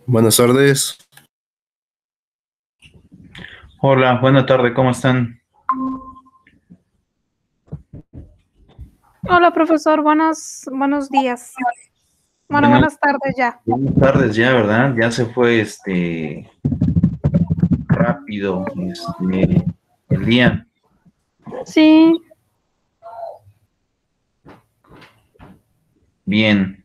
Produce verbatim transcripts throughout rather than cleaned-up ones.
Buenas tardes. Hola, buena tarde, ¿cómo están? Hola, profesor. Buenos, buenos días. Bueno, Buenas, buenas tardes ya. buenas tardes ya, ¿verdad? Ya se fue este rápido este, el día. Sí, Bien.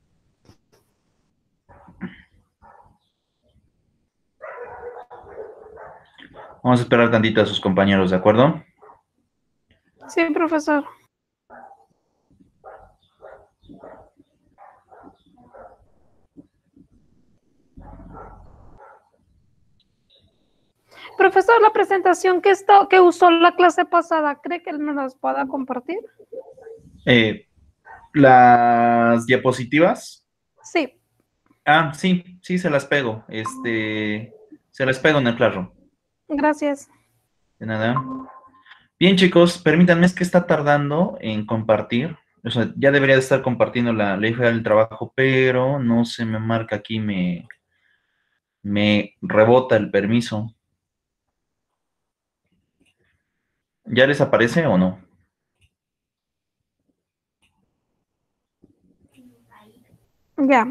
Vamos a esperar tantito a sus compañeros, ¿de acuerdo? sí, profesor. Profesor, la presentación que, está, que usó la clase pasada, ¿cree que él me las pueda compartir? Eh, las diapositivas. Sí, Ah, sí, sí, se las pego. Este, se las pego en el Classroom. gracias. De nada. Bien, chicos, permítanme, es que está tardando en compartir. O sea, ya debería de estar compartiendo la ley federal del trabajo, pero no se me marca aquí, me, me rebota el permiso. ¿Ya les aparece o no? Ya.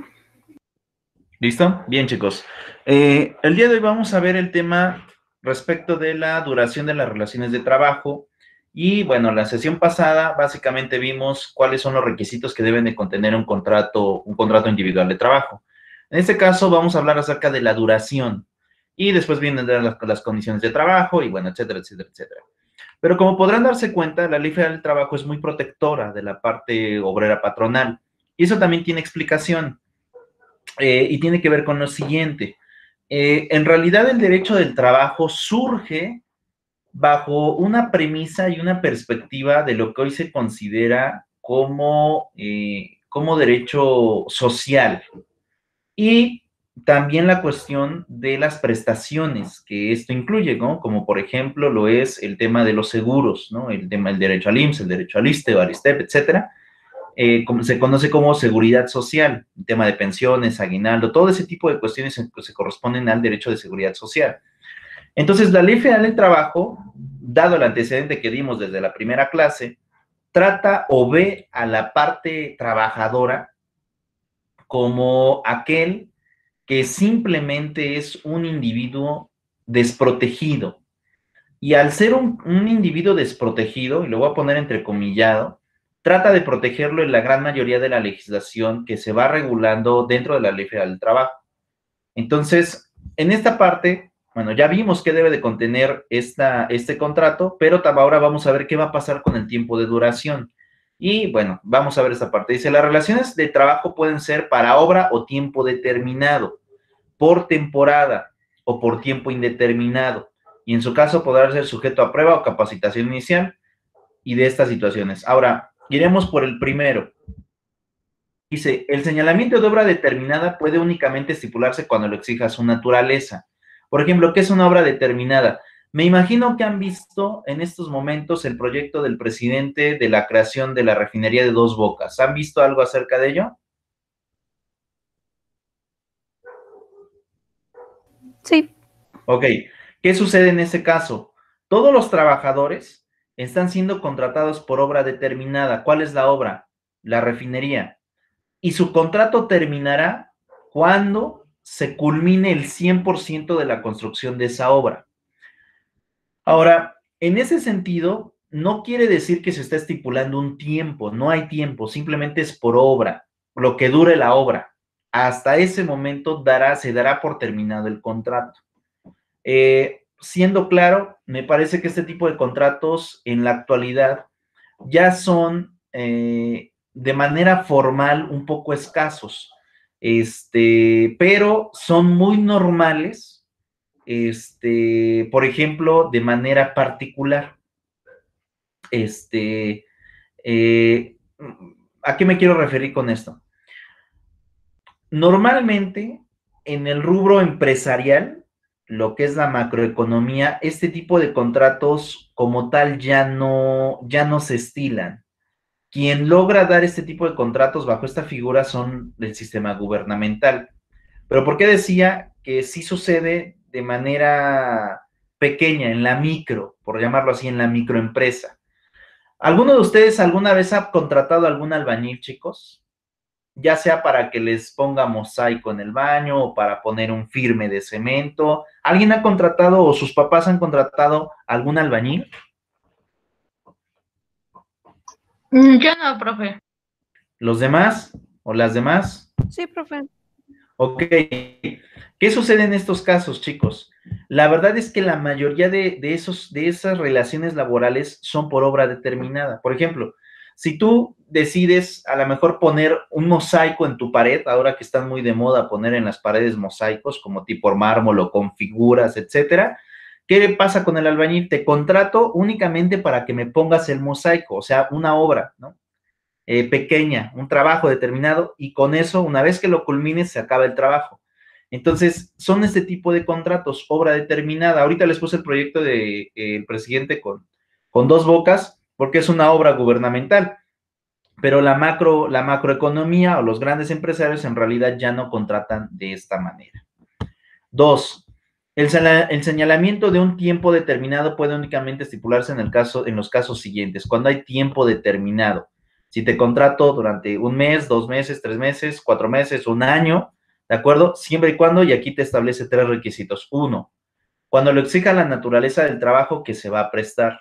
¿Listo? Bien, chicos. Eh, el día de hoy vamos a ver el tema respecto de la duración de las relaciones de trabajo. Y bueno, la sesión pasada básicamente vimos cuáles son los requisitos que deben de contener un contrato, un contrato individual de trabajo. En este caso vamos a hablar acerca de la duración y después vienen las, las condiciones de trabajo y bueno, etcétera, etcétera, etcétera. Pero como podrán darse cuenta, la Ley Federal del Trabajo es muy protectora de la parte obrera patronal. Y eso también tiene explicación. Eh, y tiene que ver con lo siguiente. Eh, en realidad el derecho del trabajo surge bajo una premisa y una perspectiva de lo que hoy se considera como, eh, como derecho social. Y también la cuestión de las prestaciones que esto incluye, ¿no? Como por ejemplo lo es el tema de los seguros, ¿no? El tema del derecho al I M S S, el derecho al ISSSTE, al ISSSTEP, etcétera. Eh, como, se conoce como seguridad social, el tema de pensiones, aguinaldo, todo ese tipo de cuestiones se, se corresponden al derecho de seguridad social. Entonces, la Ley Federal del Trabajo, dado el antecedente que dimos desde la primera clase, trata o ve a la parte trabajadora como aquel que simplemente es un individuo desprotegido. Y al ser un, un individuo desprotegido, y lo voy a poner entrecomillado, trata de protegerlo en la gran mayoría de la legislación que se va regulando dentro de la Ley Federal del Trabajo. Entonces, en esta parte, bueno, ya vimos qué debe de contener esta, este contrato, pero ahora vamos a ver qué va a pasar con el tiempo de duración. Y bueno, vamos a ver esta parte. Dice, las relaciones de trabajo pueden ser para obra o tiempo determinado, por temporada o por tiempo indeterminado. Y en su caso podrá ser sujeto a prueba o capacitación inicial y de estas situaciones. Ahora, iremos por el primero. Dice, el señalamiento de obra determinada puede únicamente estipularse cuando lo exija su naturaleza. Por ejemplo, ¿qué es una obra determinada? Me imagino que han visto en estos momentos el proyecto del presidente de la creación de la refinería de Dos Bocas. ¿Han visto algo acerca de ello? Sí, Ok, ¿qué sucede en ese caso? Todos los trabajadores están siendo contratados por obra determinada. ¿Cuál es la obra? La refinería. Y su contrato terminará cuando se culmine el cien por ciento de la construcción de esa obra. Ahora, en ese sentido, no quiere decir que se está estipulando un tiempo, no hay tiempo, simplemente es por obra, lo que dure la obra. Hasta ese momento dará, se dará por terminado el contrato. Eh, siendo claro, me parece que este tipo de contratos en la actualidad ya son eh, de manera formal un poco escasos, este, pero son muy normales, este, por ejemplo, de manera particular. Este, eh, ¿A qué me quiero referir con esto? Normalmente, en el rubro empresarial, lo que es la macroeconomía, este tipo de contratos como tal ya no, ya no se estilan. Quien logra dar este tipo de contratos bajo esta figura son del sistema gubernamental. Pero ¿por qué decía que sí sucede de manera pequeña, en la micro, por llamarlo así, en la microempresa? ¿Alguno de ustedes alguna vez ha contratado a algún albañil, chicos? Ya sea para que les ponga mosaico en el baño o para poner un firme de cemento. ¿Alguien ha contratado o sus papás han contratado algún albañil? Yo no, profe. ¿Los demás o las demás? Sí, profe. Ok. ¿Qué sucede en estos casos, chicos? La verdad es que la mayoría de, de, esos, de esas relaciones laborales son por obra determinada. Por ejemplo, si tú decides a lo mejor poner un mosaico en tu pared, ahora que están muy de moda poner en las paredes mosaicos como tipo mármol o con figuras, etcétera, ¿qué pasa con el albañil? Te contrato únicamente para que me pongas el mosaico, o sea, una obra, ¿no? Eh, pequeña, un trabajo determinado, y con eso, una vez que lo culmines, se acaba el trabajo. Entonces, son este tipo de contratos, obra determinada. Ahorita les puse el proyecto del de, eh, presidente con, con dos bocas, porque es una obra gubernamental, pero la macro, la macroeconomía o los grandes empresarios en realidad ya no contratan de esta manera. Dos, el, el señalamiento de un tiempo determinado puede únicamente estipularse en, el caso, en los casos siguientes, cuando hay tiempo determinado. Si te contrato durante un mes, dos meses, tres meses, cuatro meses, un año, ¿de acuerdo? Siempre y cuando, y aquí te establece tres requisitos. Uno, cuando lo exija la naturaleza del trabajo que se va a prestar.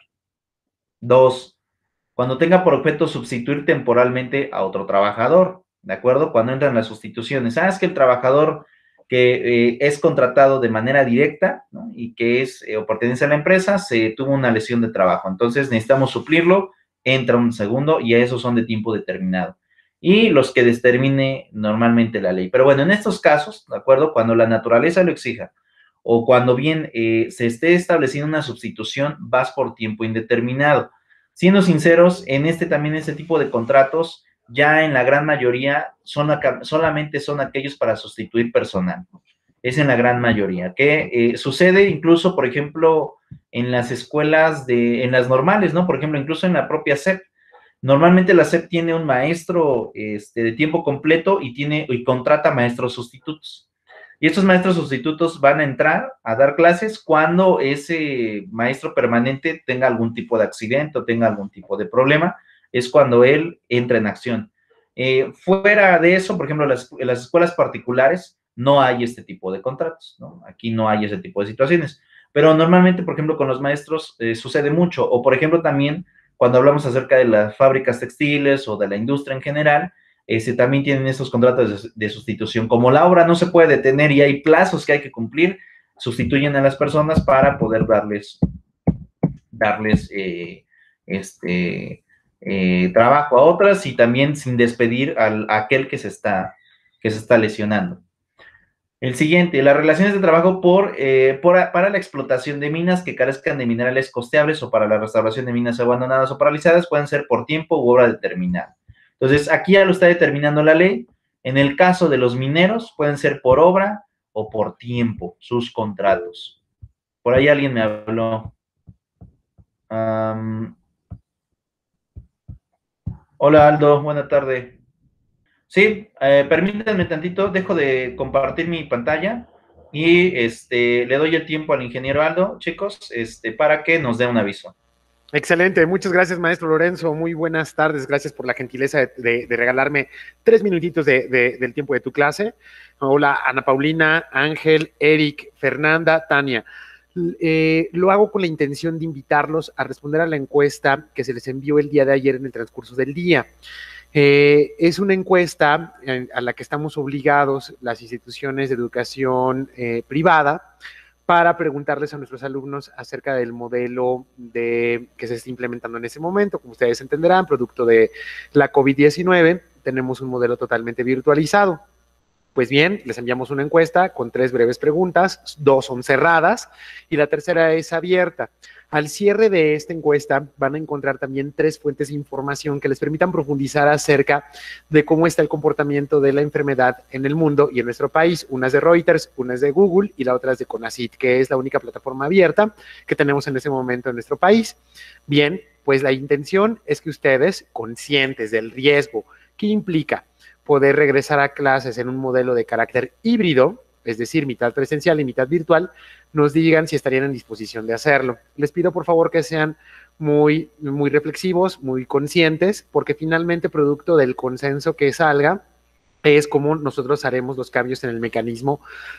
Dos, cuando tenga por objeto sustituir temporalmente a otro trabajador, ¿de acuerdo? Cuando entran las sustituciones. Ah, es que el trabajador que eh, es contratado de manera directa, ¿no? Y que es eh, o pertenece a la empresa, se tuvo una lesión de trabajo. Entonces necesitamos suplirlo, entra un segundo y a esos son de tiempo determinado. Y los que determine normalmente la ley. Pero bueno, en estos casos, ¿de acuerdo? Cuando la naturaleza lo exija o cuando bien eh, se esté estableciendo una sustitución, vas por tiempo indeterminado. Siendo sinceros, en este también, este tipo de contratos, ya en la gran mayoría son solamente son aquellos para sustituir personal. Es en la gran mayoría. Que eh, sucede incluso, por ejemplo, en las escuelas, de, en las normales, ¿no? Por ejemplo, incluso en la propia S E P. Normalmente la S E P tiene un maestro este, de tiempo completo y, tiene, y contrata maestros sustitutos. Y estos maestros sustitutos van a entrar a dar clases cuando ese maestro permanente tenga algún tipo de accidente o tenga algún tipo de problema, es cuando él entra en acción. Eh, fuera de eso, por ejemplo, las, en las escuelas particulares no hay este tipo de contratos, ¿no? Aquí no hay ese tipo de situaciones. Pero normalmente, por ejemplo, con los maestros eh, sucede mucho. O, por ejemplo, también cuando hablamos acerca de las fábricas textiles o de la industria en general, Este, también tienen estos contratos de, de sustitución. Como la obra no se puede detener y hay plazos que hay que cumplir, sustituyen a las personas para poder darles, darles eh, este, eh, trabajo a otras y también sin despedir al, a aquel que se, está, que se está lesionando. El siguiente, las relaciones de trabajo por, eh, por, para la explotación de minas que carezcan de minerales costeables o para la restauración de minas abandonadas o paralizadas pueden ser por tiempo u obra determinada. Entonces, aquí ya lo está determinando la ley. En el caso de los mineros, pueden ser por obra o por tiempo sus contratos. Por ahí alguien me habló. Um, hola, Aldo, buena tarde. Sí, eh, permítanme tantito, dejo de compartir mi pantalla y este, le doy el tiempo al ingeniero Aldo, chicos, este, para que nos dé un aviso. Excelente, muchas gracias, maestro Lorenzo, muy buenas tardes, gracias por la gentileza de, de, de regalarme tres minutitos de, de, del tiempo de tu clase. Hola, Ana Paulina, Ángel, Eric, Fernanda, Tania. Eh, lo hago con la intención de invitarlos a responder a la encuesta que se les envió el día de ayer en el transcurso del día. Eh, es una encuesta eh, a la que estamos obligados las instituciones de educación eh, privada para preguntarles a nuestros alumnos acerca del modelo de, que se está implementando en ese momento. Como ustedes entenderán, producto de la COVID diecinueve, tenemos un modelo totalmente virtualizado. Pues bien, les enviamos una encuesta con tres breves preguntas, dos son cerradas y la tercera es abierta. Al cierre de esta encuesta van a encontrar también tres fuentes de información que les permitan profundizar acerca de cómo está el comportamiento de la enfermedad en el mundo y en nuestro país. Una es de Reuters, una es de Google y la otra es de CONACYT, que es la única plataforma abierta que tenemos en ese momento en nuestro país. Bien, pues la intención es que ustedes, conscientes del riesgo que implica poder regresar a clases en un modelo de carácter híbrido, es decir, mitad presencial y mitad virtual, nos digan si estarían en disposición de hacerlo. Les pido por favor que sean muy, muy reflexivos, muy conscientes, porque finalmente producto del consenso que salga, es como nosotros haremos los cambios en el mecanismo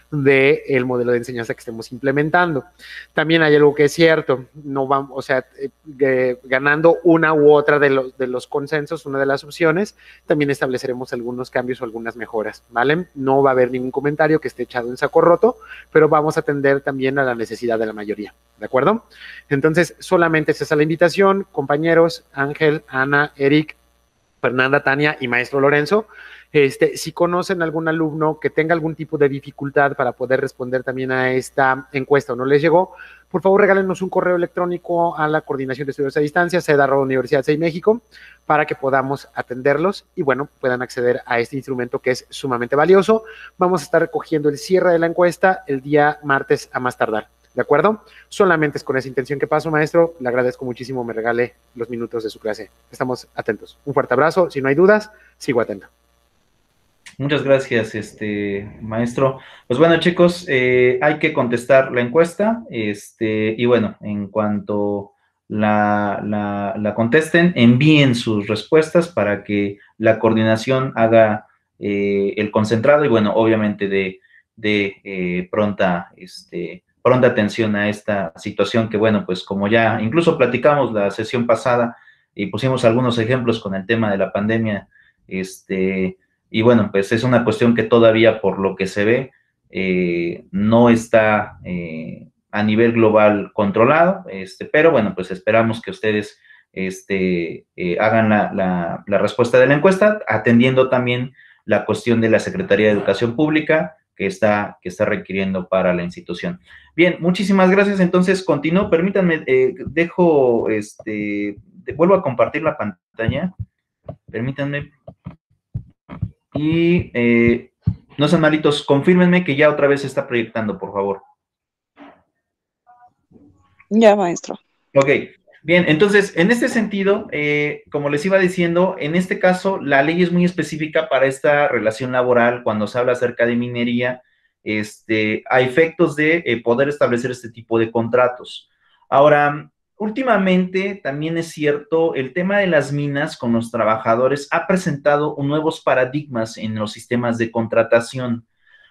del modelo de enseñanza que estemos implementando. También hay algo que es cierto, no vamos, o sea, eh, ganando una u otra de los, de los consensos, una de las opciones, también estableceremos algunos cambios o algunas mejoras, ¿vale? No va a haber ningún comentario que esté echado en saco roto, pero vamos a atender también a la necesidad de la mayoría, ¿de acuerdo? Entonces, solamente esa es la invitación, compañeros, Ángel, Ana, Eric, Fernanda, Tania y maestro Lorenzo. Este, si conocen algún alumno que tenga algún tipo de dificultad para poder responder también a esta encuesta o no les llegó, por favor regálenos un correo electrónico a la Coordinación de Estudios a Distancia, sede arroba Universidad seis México, para que podamos atenderlos y bueno, puedan acceder a este instrumento que es sumamente valioso. Vamos a estar recogiendo el cierre de la encuesta el día martes a más tardar, ¿de acuerdo? Solamente es con esa intención que paso, maestro. Le agradezco muchísimo, me regale los minutos de su clase. Estamos atentos. Un fuerte abrazo. Si no hay dudas, sigo atento. Muchas gracias, este maestro. Pues bueno, chicos, eh, hay que contestar la encuesta, este, y bueno, en cuanto la, la, la contesten, envíen sus respuestas para que la coordinación haga eh, el concentrado y bueno, obviamente de, de eh, pronta, este, pronta atención a esta situación que bueno, pues como ya incluso platicamos la sesión pasada y pusimos algunos ejemplos con el tema de la pandemia, este... Y bueno, pues es una cuestión que todavía, por lo que se ve, eh, no está eh, a nivel global controlado, este, pero bueno, pues esperamos que ustedes este, eh, hagan la, la, la respuesta de la encuesta, atendiendo también la cuestión de la Secretaría de Educación Pública que está, que está requiriendo para la institución. Bien, muchísimas gracias. Entonces, continúo. Permítanme, eh, dejo, este, vuelvo a compartir la pantalla. Permítanme. Y eh, no sean malitos, confírmenme que ya otra vez se está proyectando, por favor. Ya, maestro. Ok, bien, entonces, en este sentido, eh, como les iba diciendo, en este caso, la ley es muy específica para esta relación laboral cuando se habla acerca de minería, este, a efectos de eh, poder establecer este tipo de contratos. Ahora, últimamente, también es cierto, el tema de las minas con los trabajadores ha presentado nuevos paradigmas en los sistemas de contratación.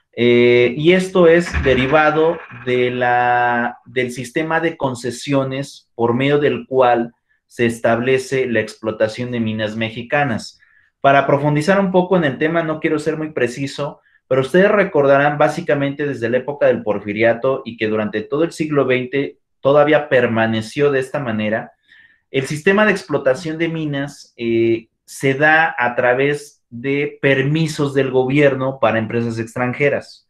Eh, y esto es derivado de la, del sistema de concesiones por medio del cual se establece la explotación de minas mexicanas. Para profundizar un poco en el tema, no quiero ser muy preciso, pero ustedes recordarán básicamente desde la época del Porfiriato y que durante todo el siglo veinte todavía permaneció de esta manera, el sistema de explotación de minas eh, se da a través de permisos del gobierno para empresas extranjeras.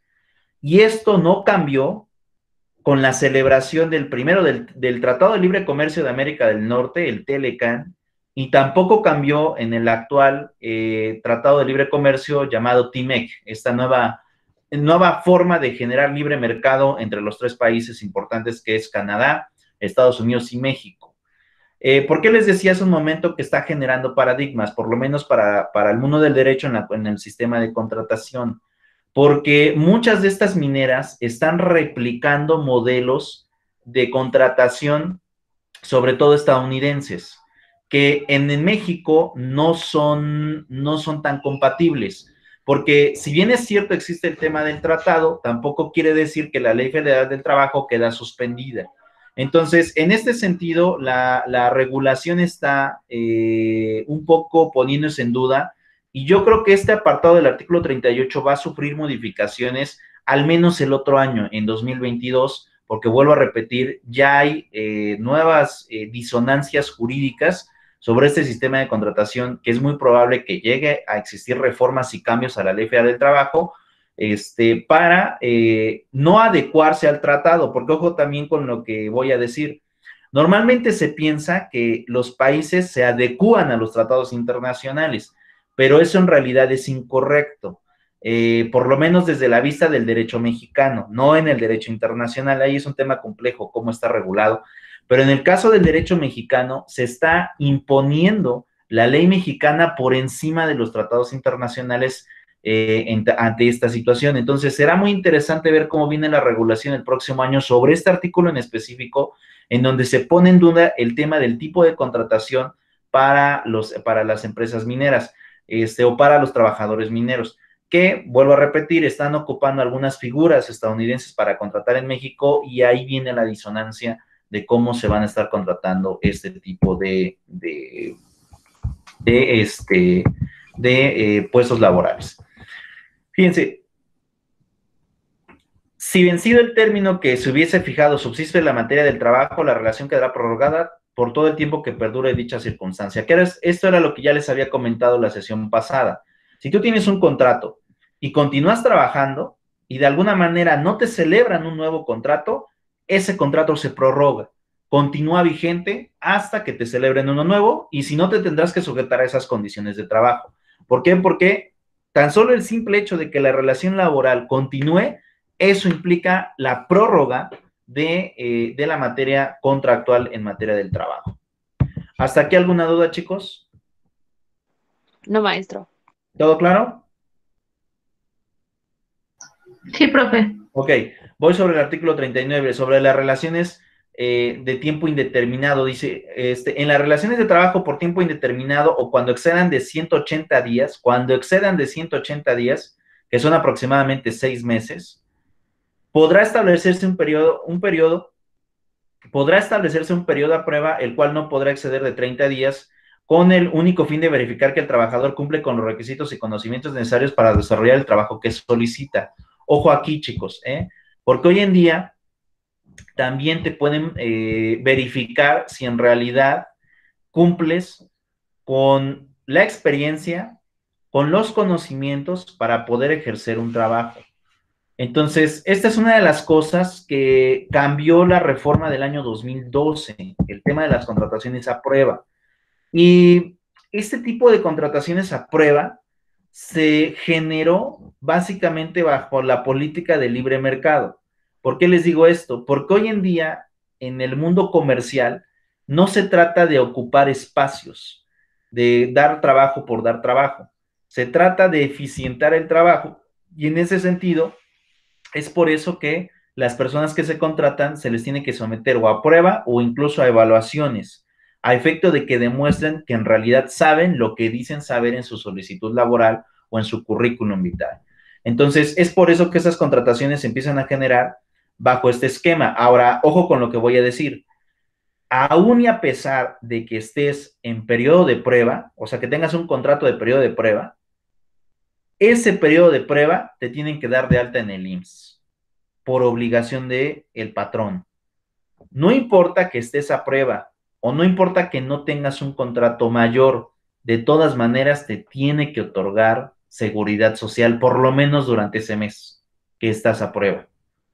Y esto no cambió con la celebración del primero del, del Tratado de Libre Comercio de América del Norte, el TELECAN, y tampoco cambió en el actual eh, Tratado de Libre Comercio llamado TIMEC, esta nueva nueva forma de generar libre mercado entre los tres países importantes que es Canadá, Estados Unidos y México. Eh, ¿Por qué les decía hace un momento que está generando paradigmas, por lo menos para, para el mundo del derecho en, la, en el sistema de contratación? Porque muchas de estas mineras están replicando modelos de contratación, sobre todo estadounidenses, que en, en México no son, no son tan compatibles. Porque si bien es cierto existe el tema del tratado, tampoco quiere decir que la Ley Federal del Trabajo queda suspendida. Entonces, en este sentido, la, la regulación está eh, un poco poniéndose en duda y yo creo que este apartado del artículo treinta y ocho va a sufrir modificaciones al menos el otro año, en dos mil veintidós, porque vuelvo a repetir, ya hay eh, nuevas eh, disonancias jurídicas sobre este sistema de contratación, que es muy probable que llegue a existir reformas y cambios a la Ley Federal del Trabajo, este, para eh, no adecuarse al tratado, porque ojo también con lo que voy a decir. Normalmente se piensa que los países se adecúan a los tratados internacionales, pero eso en realidad es incorrecto, eh, por lo menos desde la vista del derecho mexicano, no en el derecho internacional. Ahí es un tema complejo, cómo está regulado. Pero en el caso del derecho mexicano se está imponiendo la ley mexicana por encima de los tratados internacionales eh, en, ante esta situación. Entonces, será muy interesante ver cómo viene la regulación el próximo año sobre este artículo en específico, en donde se pone en duda el tema del tipo de contratación para, los, para las empresas mineras este, o para los trabajadores mineros, que, vuelvo a repetir, están ocupando algunas figuras estadounidenses para contratar en México, y ahí viene la disonancia de cómo se van a estar contratando este tipo de, de, de, este, de eh, puestos laborales. Fíjense, si vencido el término que se hubiese fijado subsiste en la materia del trabajo, la relación quedará prorrogada por todo el tiempo que perdure dicha circunstancia. ¿Qué era? Esto era lo que ya les había comentado la sesión pasada. Si tú tienes un contrato y continúas trabajando y de alguna manera no te celebran un nuevo contrato, ese contrato se prorroga, continúa vigente hasta que te celebren uno nuevo, y si no, te tendrás que sujetar a esas condiciones de trabajo. ¿Por qué? Porque tan solo el simple hecho de que la relación laboral continúe, eso implica la prórroga de, eh, de la materia contractual en materia del trabajo. ¿Hasta aquí alguna duda, chicos? No, maestro. ¿Todo claro? Sí, profe. Ok, voy sobre el artículo treinta y nueve, sobre las relaciones eh, de tiempo indeterminado. Dice, este, en las relaciones de trabajo por tiempo indeterminado o cuando excedan de ciento ochenta días, cuando excedan de ciento ochenta días, que son aproximadamente seis meses, podrá establecerse un periodo, un periodo, podrá establecerse un periodo a prueba, el cual no podrá exceder de treinta días, con el único fin de verificar que el trabajador cumple con los requisitos y conocimientos necesarios para desarrollar el trabajo que solicita. Ojo aquí, chicos, ¿eh? Porque hoy en día también te pueden eh, verificar si en realidad cumples con la experiencia, con los conocimientos para poder ejercer un trabajo. Entonces, esta es una de las cosas que cambió la reforma del año dos mil doce, el tema de las contrataciones a prueba. Y este tipo de contrataciones a prueba se generó básicamente bajo la política de libre mercado. ¿Por qué les digo esto? Porque hoy en día, en el mundo comercial, no se trata de ocupar espacios, de dar trabajo por dar trabajo. Se trata de eficientar el trabajo, y en ese sentido, es por eso que las personas que se contratan se les tiene que someter o a prueba o incluso a evaluaciones, a efecto de que demuestren que en realidad saben lo que dicen saber en su solicitud laboral o en su currículum vital. Entonces, es por eso que esas contrataciones se empiezan a generar bajo este esquema. Ahora, ojo con lo que voy a decir. Aún y a pesar de que estés en periodo de prueba, o sea, que tengas un contrato de periodo de prueba, ese periodo de prueba te tienen que dar de alta en el I M S S por obligación del patrón. No importa que estés a prueba, o no importa que no tengas un contrato mayor, de todas maneras te tiene que otorgar seguridad social, por lo menos durante ese mes que estás a prueba.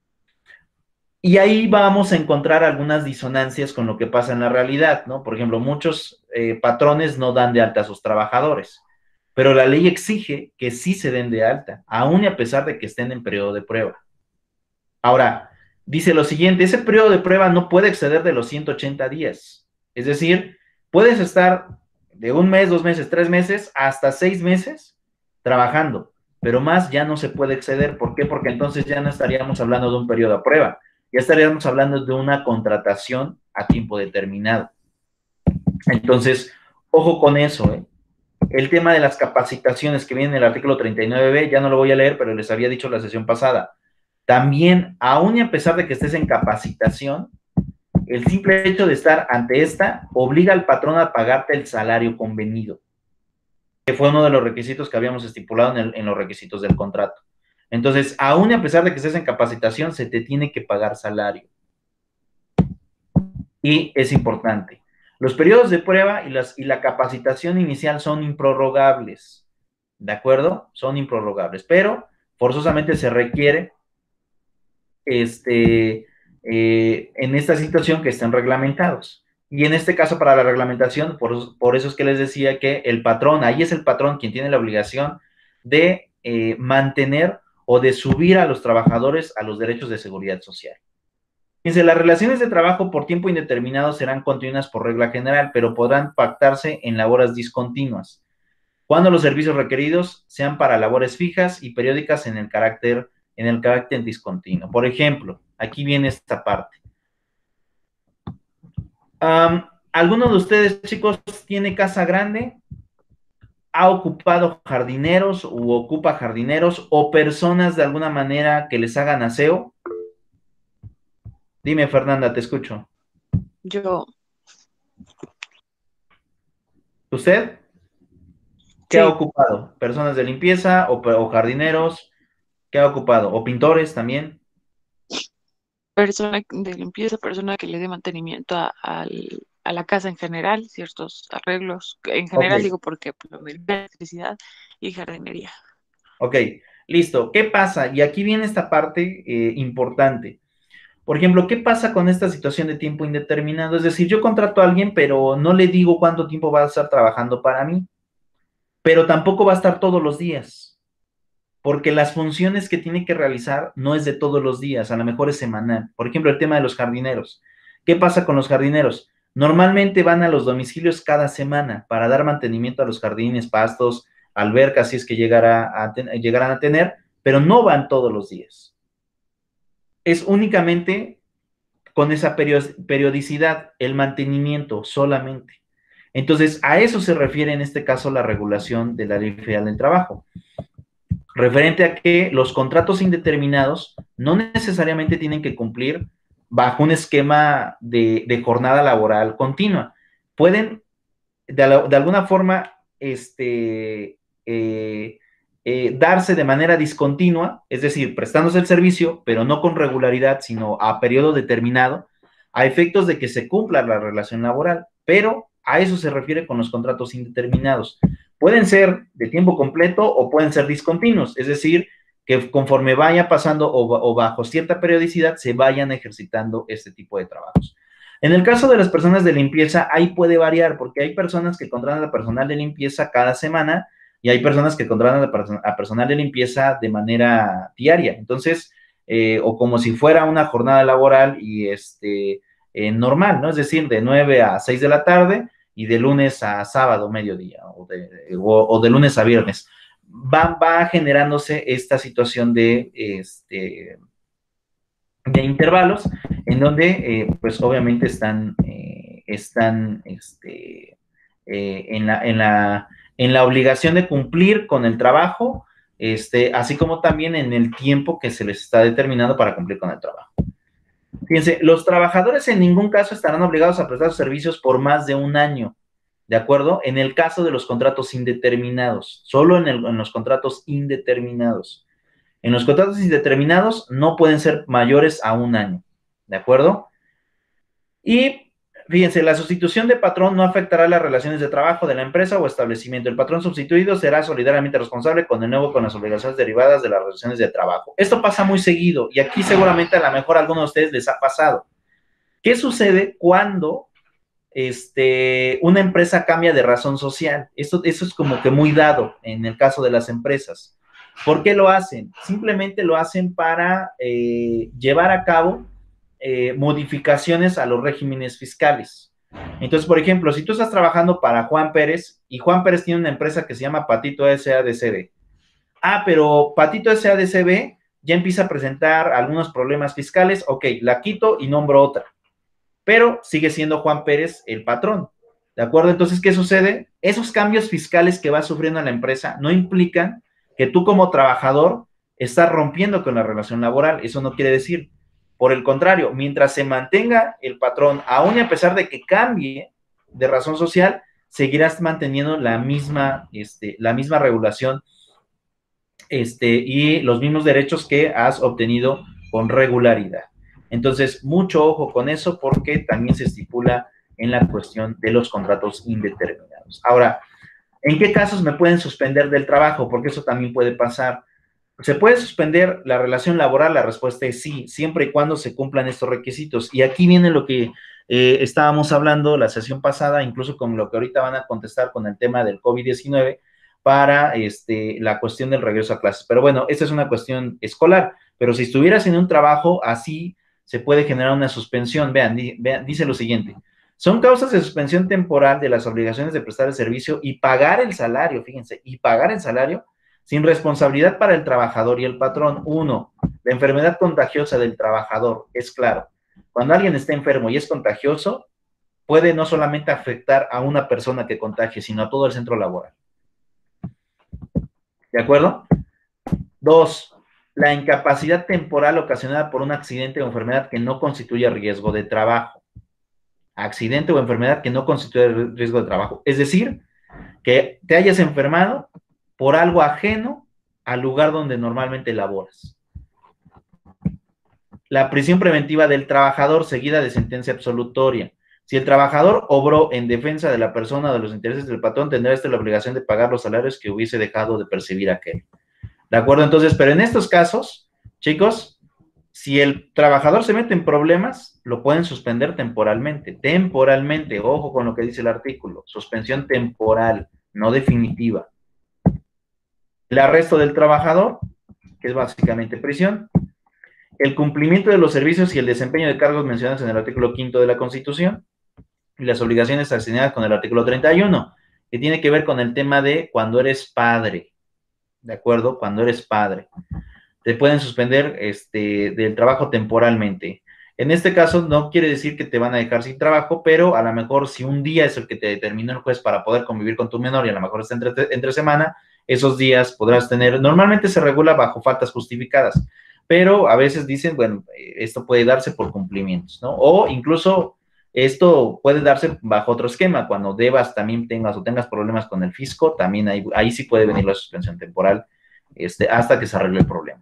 Y ahí vamos a encontrar algunas disonancias con lo que pasa en la realidad, ¿no? Por ejemplo, muchos eh, patrones no dan de alta a sus trabajadores, pero la ley exige que sí se den de alta, aún y a pesar de que estén en periodo de prueba. Ahora, dice lo siguiente, ese periodo de prueba no puede exceder de los ciento ochenta días. Es decir, puedes estar de un mes, dos meses, tres meses, hasta seis meses trabajando, pero más ya no se puede exceder. ¿Por qué? Porque entonces ya no estaríamos hablando de un periodo a prueba, ya estaríamos hablando de una contratación a tiempo determinado. Entonces, ojo con eso, ¿eh? El tema de las capacitaciones que viene en el artículo treinta y nueve be, ya no lo voy a leer, pero les había dicho la sesión pasada. También, aún y a pesar de que estés en capacitación, el simple hecho de estar ante esta obliga al patrón a pagarte el salario convenido, que fue uno de los requisitos que habíamos estipulado en, el, en los requisitos del contrato. Entonces, aún y a pesar de que estés en capacitación, se te tiene que pagar salario. Y es importante. Los periodos de prueba y, las, y la capacitación inicial son improrrogables, ¿de acuerdo? Son improrrogables, pero forzosamente se requiere este, eh, en esta situación que estén reglamentados. Y en este caso, para la reglamentación, por, por eso es que les decía que el patrón, ahí es el patrón quien tiene la obligación de eh, mantener o de subir a los trabajadores a los derechos de seguridad social. Dice, las relaciones de trabajo por tiempo indeterminado serán continuas por regla general, pero podrán pactarse en labores discontinuas, cuando los servicios requeridos sean para labores fijas y periódicas en el carácter, en el carácter discontinuo. Por ejemplo, aquí viene esta parte. Um, ¿Alguno de ustedes, chicos, tiene casa grande? ¿Ha ocupado jardineros u ocupa jardineros o personas de alguna manera que les hagan aseo? Dime, Fernanda, te escucho. Yo, ¿Usted? ¿Qué sí, ha ocupado? ¿Personas de limpieza o, o jardineros? ¿Qué ha ocupado? ¿O pintores también? persona de limpieza, persona que le dé mantenimiento a, al- a la casa en general, ciertos arreglos. En Ok, general digo porque plomería, electricidad y jardinería. ok, listo. ¿Qué pasa? Y aquí viene esta parte eh, importante. Por ejemplo, ¿qué pasa con esta situación de tiempo indeterminado? Es decir, yo contrato a alguien, pero no le digo cuánto tiempo va a estar trabajando para mí, pero tampoco va a estar todos los días, porque las funciones que tiene que realizar no es de todos los días, a lo mejor es semanal. Por ejemplo, el tema de los jardineros. ¿Qué pasa con los jardineros? Normalmente van a los domicilios cada semana para dar mantenimiento a los jardines, pastos, albercas, si es que llegara a ten- llegaran a tener, pero no van todos los días. Es únicamente con esa periodicidad, el mantenimiento solamente. Entonces, a eso se refiere en este caso la regulación de la Ley Federal del Trabajo, referente a que los contratos indeterminados no necesariamente tienen que cumplir bajo un esquema de, de jornada laboral continua. Pueden, de, la, de alguna forma, este, eh, eh, darse de manera discontinua, es decir, prestándose el servicio, pero no con regularidad, sino a periodo determinado, a efectos de que se cumpla la relación laboral, pero a eso se refiere con los contratos indeterminados. Pueden ser de tiempo completo o pueden ser discontinuos, es decir, que conforme vaya pasando o, o bajo cierta periodicidad se vayan ejercitando este tipo de trabajos. En el caso de las personas de limpieza, ahí puede variar, porque hay personas que contratan a personal de limpieza cada semana y hay personas que contratan a, person a personal de limpieza de manera diaria. Entonces, eh, o como si fuera una jornada laboral y este, eh, normal, ¿no? Es decir, de nueve a seis de la tarde y de lunes a sábado, mediodía, o de, o, o de lunes a viernes. Va, va generándose esta situación de, este, de intervalos en donde, eh, pues, obviamente están, eh, están este, eh, en, la, en, la, en la obligación de cumplir con el trabajo, este, así como también en el tiempo que se les está determinado para cumplir con el trabajo. Fíjense, los trabajadores en ningún caso estarán obligados a prestar sus servicios por más de un año, ¿de acuerdo? En el caso de los contratos indeterminados, solo en, el, en los contratos indeterminados. En los contratos indeterminados no pueden ser mayores a un año, ¿de acuerdo? Y fíjense, la sustitución de patrón no afectará las relaciones de trabajo de la empresa o establecimiento. El patrón sustituido será solidariamente responsable con el nuevo con las obligaciones derivadas de las relaciones de trabajo. Esto pasa muy seguido y aquí seguramente a lo mejor a algunos de ustedes les ha pasado. ¿Qué sucede cuando este, una empresa cambia de razón social? Esto, eso es como que muy dado en el caso de las empresas. ¿Por qué lo hacen? Simplemente lo hacen para eh, llevar a cabo eh, modificaciones a los regímenes fiscales. Entonces, por ejemplo, si tú estás trabajando para Juan Pérez y Juan Pérez tiene una empresa que se llama Patito S A D C B. Ah, pero Patito S A D C B ya empieza a presentar algunos problemas fiscales. Ok, la quito y nombro otra. Pero sigue siendo Juan Pérez el patrón. ¿De acuerdo? Entonces, ¿qué sucede? Esos cambios fiscales que va sufriendo la empresa no implican que tú como trabajador estás rompiendo con la relación laboral. Eso no quiere decir. Por el contrario, mientras se mantenga el patrón, aún a pesar de que cambie de razón social, seguirás manteniendo la misma, este, la misma regulación este, y los mismos derechos que has obtenido con regularidad. Entonces, mucho ojo con eso porque también se estipula en la cuestión de los contratos indeterminados. Ahora, ¿en qué casos me pueden suspender del trabajo? Porque eso también puede pasar. ¿Se puede suspender la relación laboral? La respuesta es sí, siempre y cuando se cumplan estos requisitos. Y aquí viene lo que eh, estábamos hablando la sesión pasada, incluso con lo que ahorita van a contestar con el tema del COVID diecinueve, para este, la cuestión del regreso a clases. Pero bueno, esta es una cuestión escolar, pero si estuvieras en un trabajo así, se puede generar una suspensión. Vean, di, vean, dice lo siguiente. Son causas de suspensión temporal de las obligaciones de prestar el servicio y pagar el salario, fíjense, y pagar el salario sin responsabilidad para el trabajador y el patrón. Uno, la enfermedad contagiosa del trabajador, es claro. Cuando alguien está enfermo y es contagioso, puede no solamente afectar a una persona que contagie, sino a todo el centro laboral. ¿De acuerdo? Dos, la incapacidad temporal ocasionada por un accidente o enfermedad que no constituye riesgo de trabajo. Accidente o enfermedad que no constituye riesgo de trabajo. Es decir, que te hayas enfermado por algo ajeno al lugar donde normalmente laboras. La prisión preventiva del trabajador seguida de sentencia absolutoria. Si el trabajador obró en defensa de la persona o de los intereses del patrón, tendrá este la obligación de pagar los salarios que hubiese dejado de percibir aquel. ¿De acuerdo? Entonces, pero en estos casos, chicos, si el trabajador se mete en problemas, lo pueden suspender temporalmente. Temporalmente, ojo con lo que dice el artículo. Suspensión temporal, no definitiva. El arresto del trabajador, que es básicamente prisión. El cumplimiento de los servicios y el desempeño de cargos mencionados en el artículo quinto de la Constitución. Y las obligaciones asignadas con el artículo treinta y uno, que tiene que ver con el tema de cuando eres padre. ¿De acuerdo? Cuando eres padre. Te pueden suspender este, del trabajo temporalmente. En este caso no quiere decir que te van a dejar sin trabajo, pero a lo mejor si un día es el que te determinó el juez para poder convivir con tu menor y a lo mejor está entre, entre semana, esos días podrás tener, normalmente se regula bajo faltas justificadas, pero a veces dicen, bueno, esto puede darse por cumplimientos, ¿no? O incluso esto puede darse bajo otro esquema, cuando debas también tengas o tengas problemas con el fisco, también ahí, ahí sí puede venir la suspensión temporal este, hasta que se arregle el problema.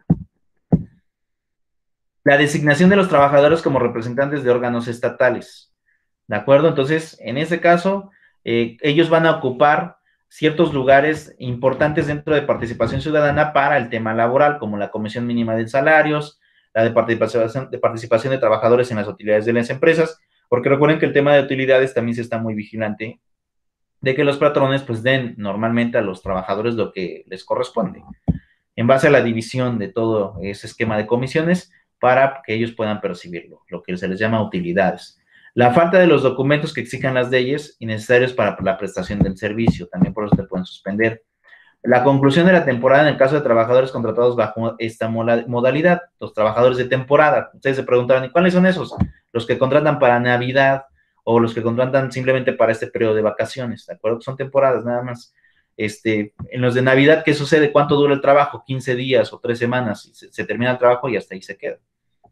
La designación de los trabajadores como representantes de órganos estatales, ¿de acuerdo? Entonces, en ese caso, eh, ellos van a ocupar ciertos lugares importantes dentro de participación ciudadana para el tema laboral, como la Comisión Mínima de Salarios, la de participación, de participación de trabajadores en las utilidades de las empresas, porque recuerden que el tema de utilidades también se está muy vigilante de que los patrones pues den normalmente a los trabajadores lo que les corresponde, en base a la división de todo ese esquema de comisiones, para que ellos puedan percibirlo, lo que se les llama utilidades. La falta de los documentos que exijan las leyes y necesarios para la prestación del servicio, también por eso te pueden suspender. La conclusión de la temporada en el caso de trabajadores contratados bajo esta modalidad, los trabajadores de temporada. Ustedes se preguntarán, ¿y cuáles son esos? Los que contratan para Navidad o los que contratan simplemente para este periodo de vacaciones, ¿de acuerdo? Son temporadas nada más. Este, en los de Navidad, ¿qué sucede? ¿Cuánto dura el trabajo? quince días o tres semanas. Se, se termina el trabajo y hasta ahí se queda.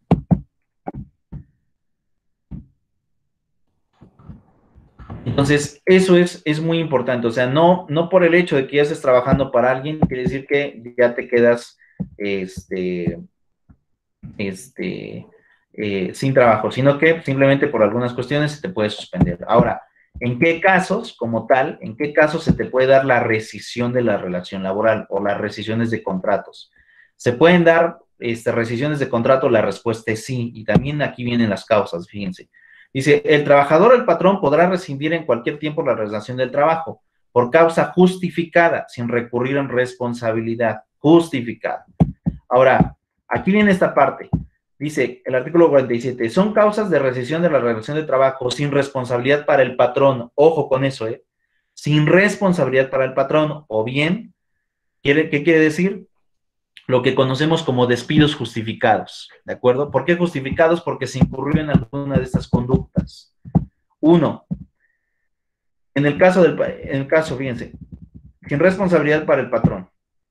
Entonces, eso es, es muy importante. O sea, no, no por el hecho de que ya estés trabajando para alguien, quiere decir que ya te quedas este, este, eh, sin trabajo, sino que simplemente por algunas cuestiones se te puede suspender. Ahora, ¿en qué casos, como tal, en qué casos se te puede dar la rescisión de la relación laboral o las rescisiones de contratos? ¿Se pueden dar este, rescisiones de contrato? La respuesta es sí, y también aquí vienen las causas, fíjense. Dice, el trabajador o el patrón podrá rescindir en cualquier tiempo la relación del trabajo por causa justificada, sin recurrir en responsabilidad, justificada. Ahora, aquí viene esta parte. Dice el artículo cuarenta y siete, son causas de rescisión de la relación de trabajo sin responsabilidad para el patrón. Ojo con eso, ¿eh? Sin responsabilidad para el patrón. O bien, ¿quiere, ¿qué quiere decir? Lo que conocemos como despidos justificados, ¿de acuerdo? ¿Por qué justificados? Porque se incurrió en alguna de estas conductas. Uno, en el caso, del, en el caso, fíjense, sin responsabilidad para el patrón.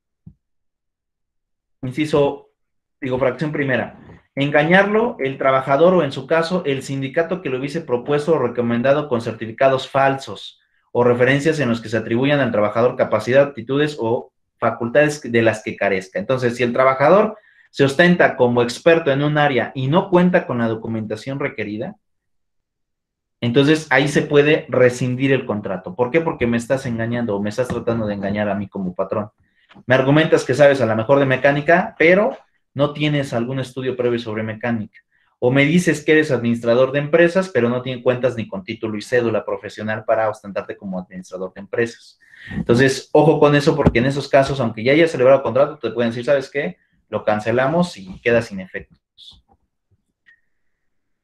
Inciso, digo, fracción primera. Engañarlo, el trabajador o en su caso, el sindicato que lo hubiese propuesto o recomendado con certificados falsos o referencias en los que se atribuyan al trabajador capacidad, aptitudes o facultades de las que carezca. Entonces, si el trabajador se ostenta como experto en un área y no cuenta con la documentación requerida, entonces ahí se puede rescindir el contrato. ¿Por qué? Porque me estás engañando o me estás tratando de engañar a mí como patrón. Me argumentas que sabes a lo mejor de mecánica, pero no tienes algún estudio previo sobre mecánica. O me dices que eres administrador de empresas, pero no tienes cuentas ni con título y cédula profesional para ostentarte como administrador de empresas. Entonces, ojo con eso, porque en esos casos, aunque ya hayas celebrado el contrato, te pueden decir, ¿sabes qué? Lo cancelamos y queda sin efectos.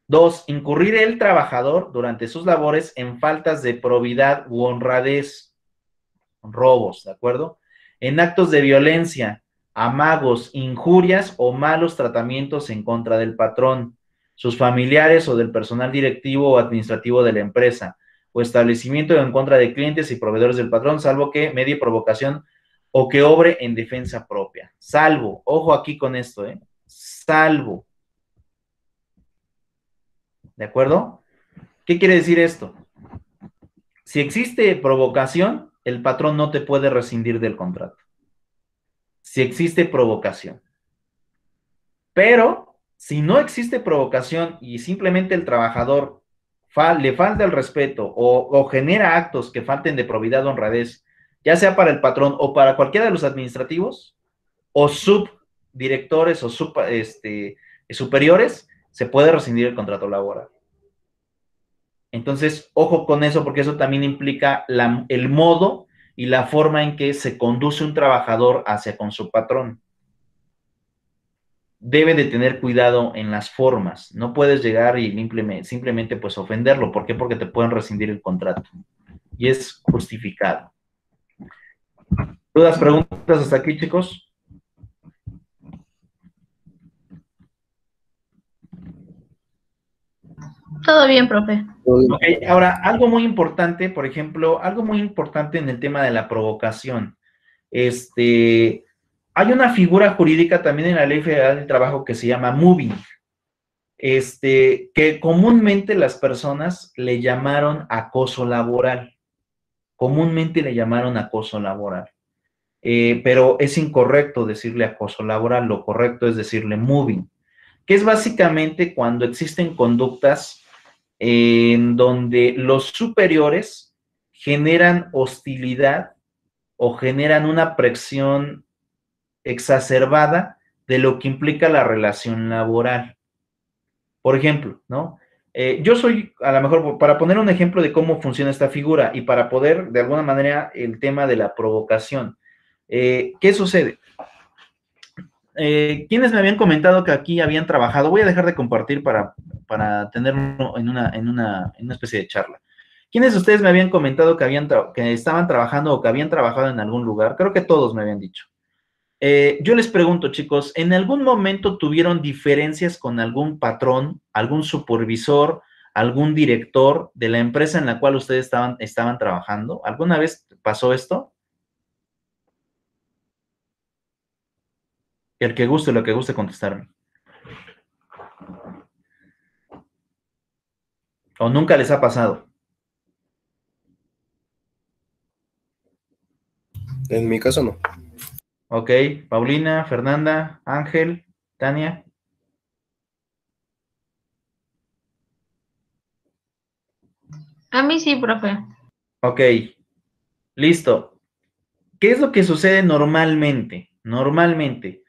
Dos, incurrir el trabajador durante sus labores en faltas de probidad u honradez, robos, ¿de acuerdo? En actos de violencia, amagos, injurias o malos tratamientos en contra del patrón, sus familiares o del personal directivo o administrativo de la empresa, o establecimiento en contra de clientes y proveedores del patrón, salvo que medie provocación o que obre en defensa propia. Salvo, ojo aquí con esto, ¿eh? Salvo. ¿De acuerdo? ¿Qué quiere decir esto? Si existe provocación, el patrón no te puede rescindir del contrato. Si existe provocación. Pero, si no existe provocación y simplemente el trabajador fal- le falta el respeto o, o genera actos que falten de probidad o honradez, ya sea para el patrón o para cualquiera de los administrativos, o subdirectores o sub, este, superiores, se puede rescindir el contrato laboral. Entonces, ojo con eso, porque eso también implica la, el modo y la forma en que se conduce un trabajador hacia con su patrón. Debe de tener cuidado en las formas. No puedes llegar y simplemente, simplemente pues ofenderlo. ¿Por qué? Porque te pueden rescindir el contrato. Y es justificado. ¿Dudas, preguntas hasta aquí, chicos? Todo bien, profe. Ok, ahora, algo muy importante, por ejemplo, algo muy importante en el tema de la provocación. Este, hay una figura jurídica también en la Ley Federal del Trabajo que se llama moving, este, que comúnmente las personas le llamaron acoso laboral. Comúnmente le llamaron acoso laboral. Eh, pero es incorrecto decirle acoso laboral, lo correcto es decirle moving, que es básicamente cuando existen conductas en donde los superiores generan hostilidad o generan una presión exacerbada de lo que implica la relación laboral. Por ejemplo, ¿no? Eh, yo soy, a lo mejor, para poner un ejemplo de cómo funciona esta figura y para poder, de alguna manera, el tema de la provocación. Eh, ¿Qué sucede? Eh, ¿quiénes me habían comentado que aquí habían trabajado? Voy a dejar de compartir para, para tenerlo en una, en, una, en una especie de charla. ¿Quiénes de ustedes me habían comentado que, habían que estaban trabajando o que habían trabajado en algún lugar? Creo que todos me habían dicho. Eh, yo les pregunto, chicos, ¿en algún momento tuvieron diferencias con algún patrón, algún supervisor, algún director de la empresa en la cual ustedes estaban, estaban trabajando? ¿Alguna vez pasó esto? El que guste, lo que guste contestarme. ¿O nunca les ha pasado? En mi caso no. Ok, Paulina, Fernanda, Ángel, Tania. A mí sí, profe. Ok, listo. ¿Qué es lo que sucede normalmente? Normalmente.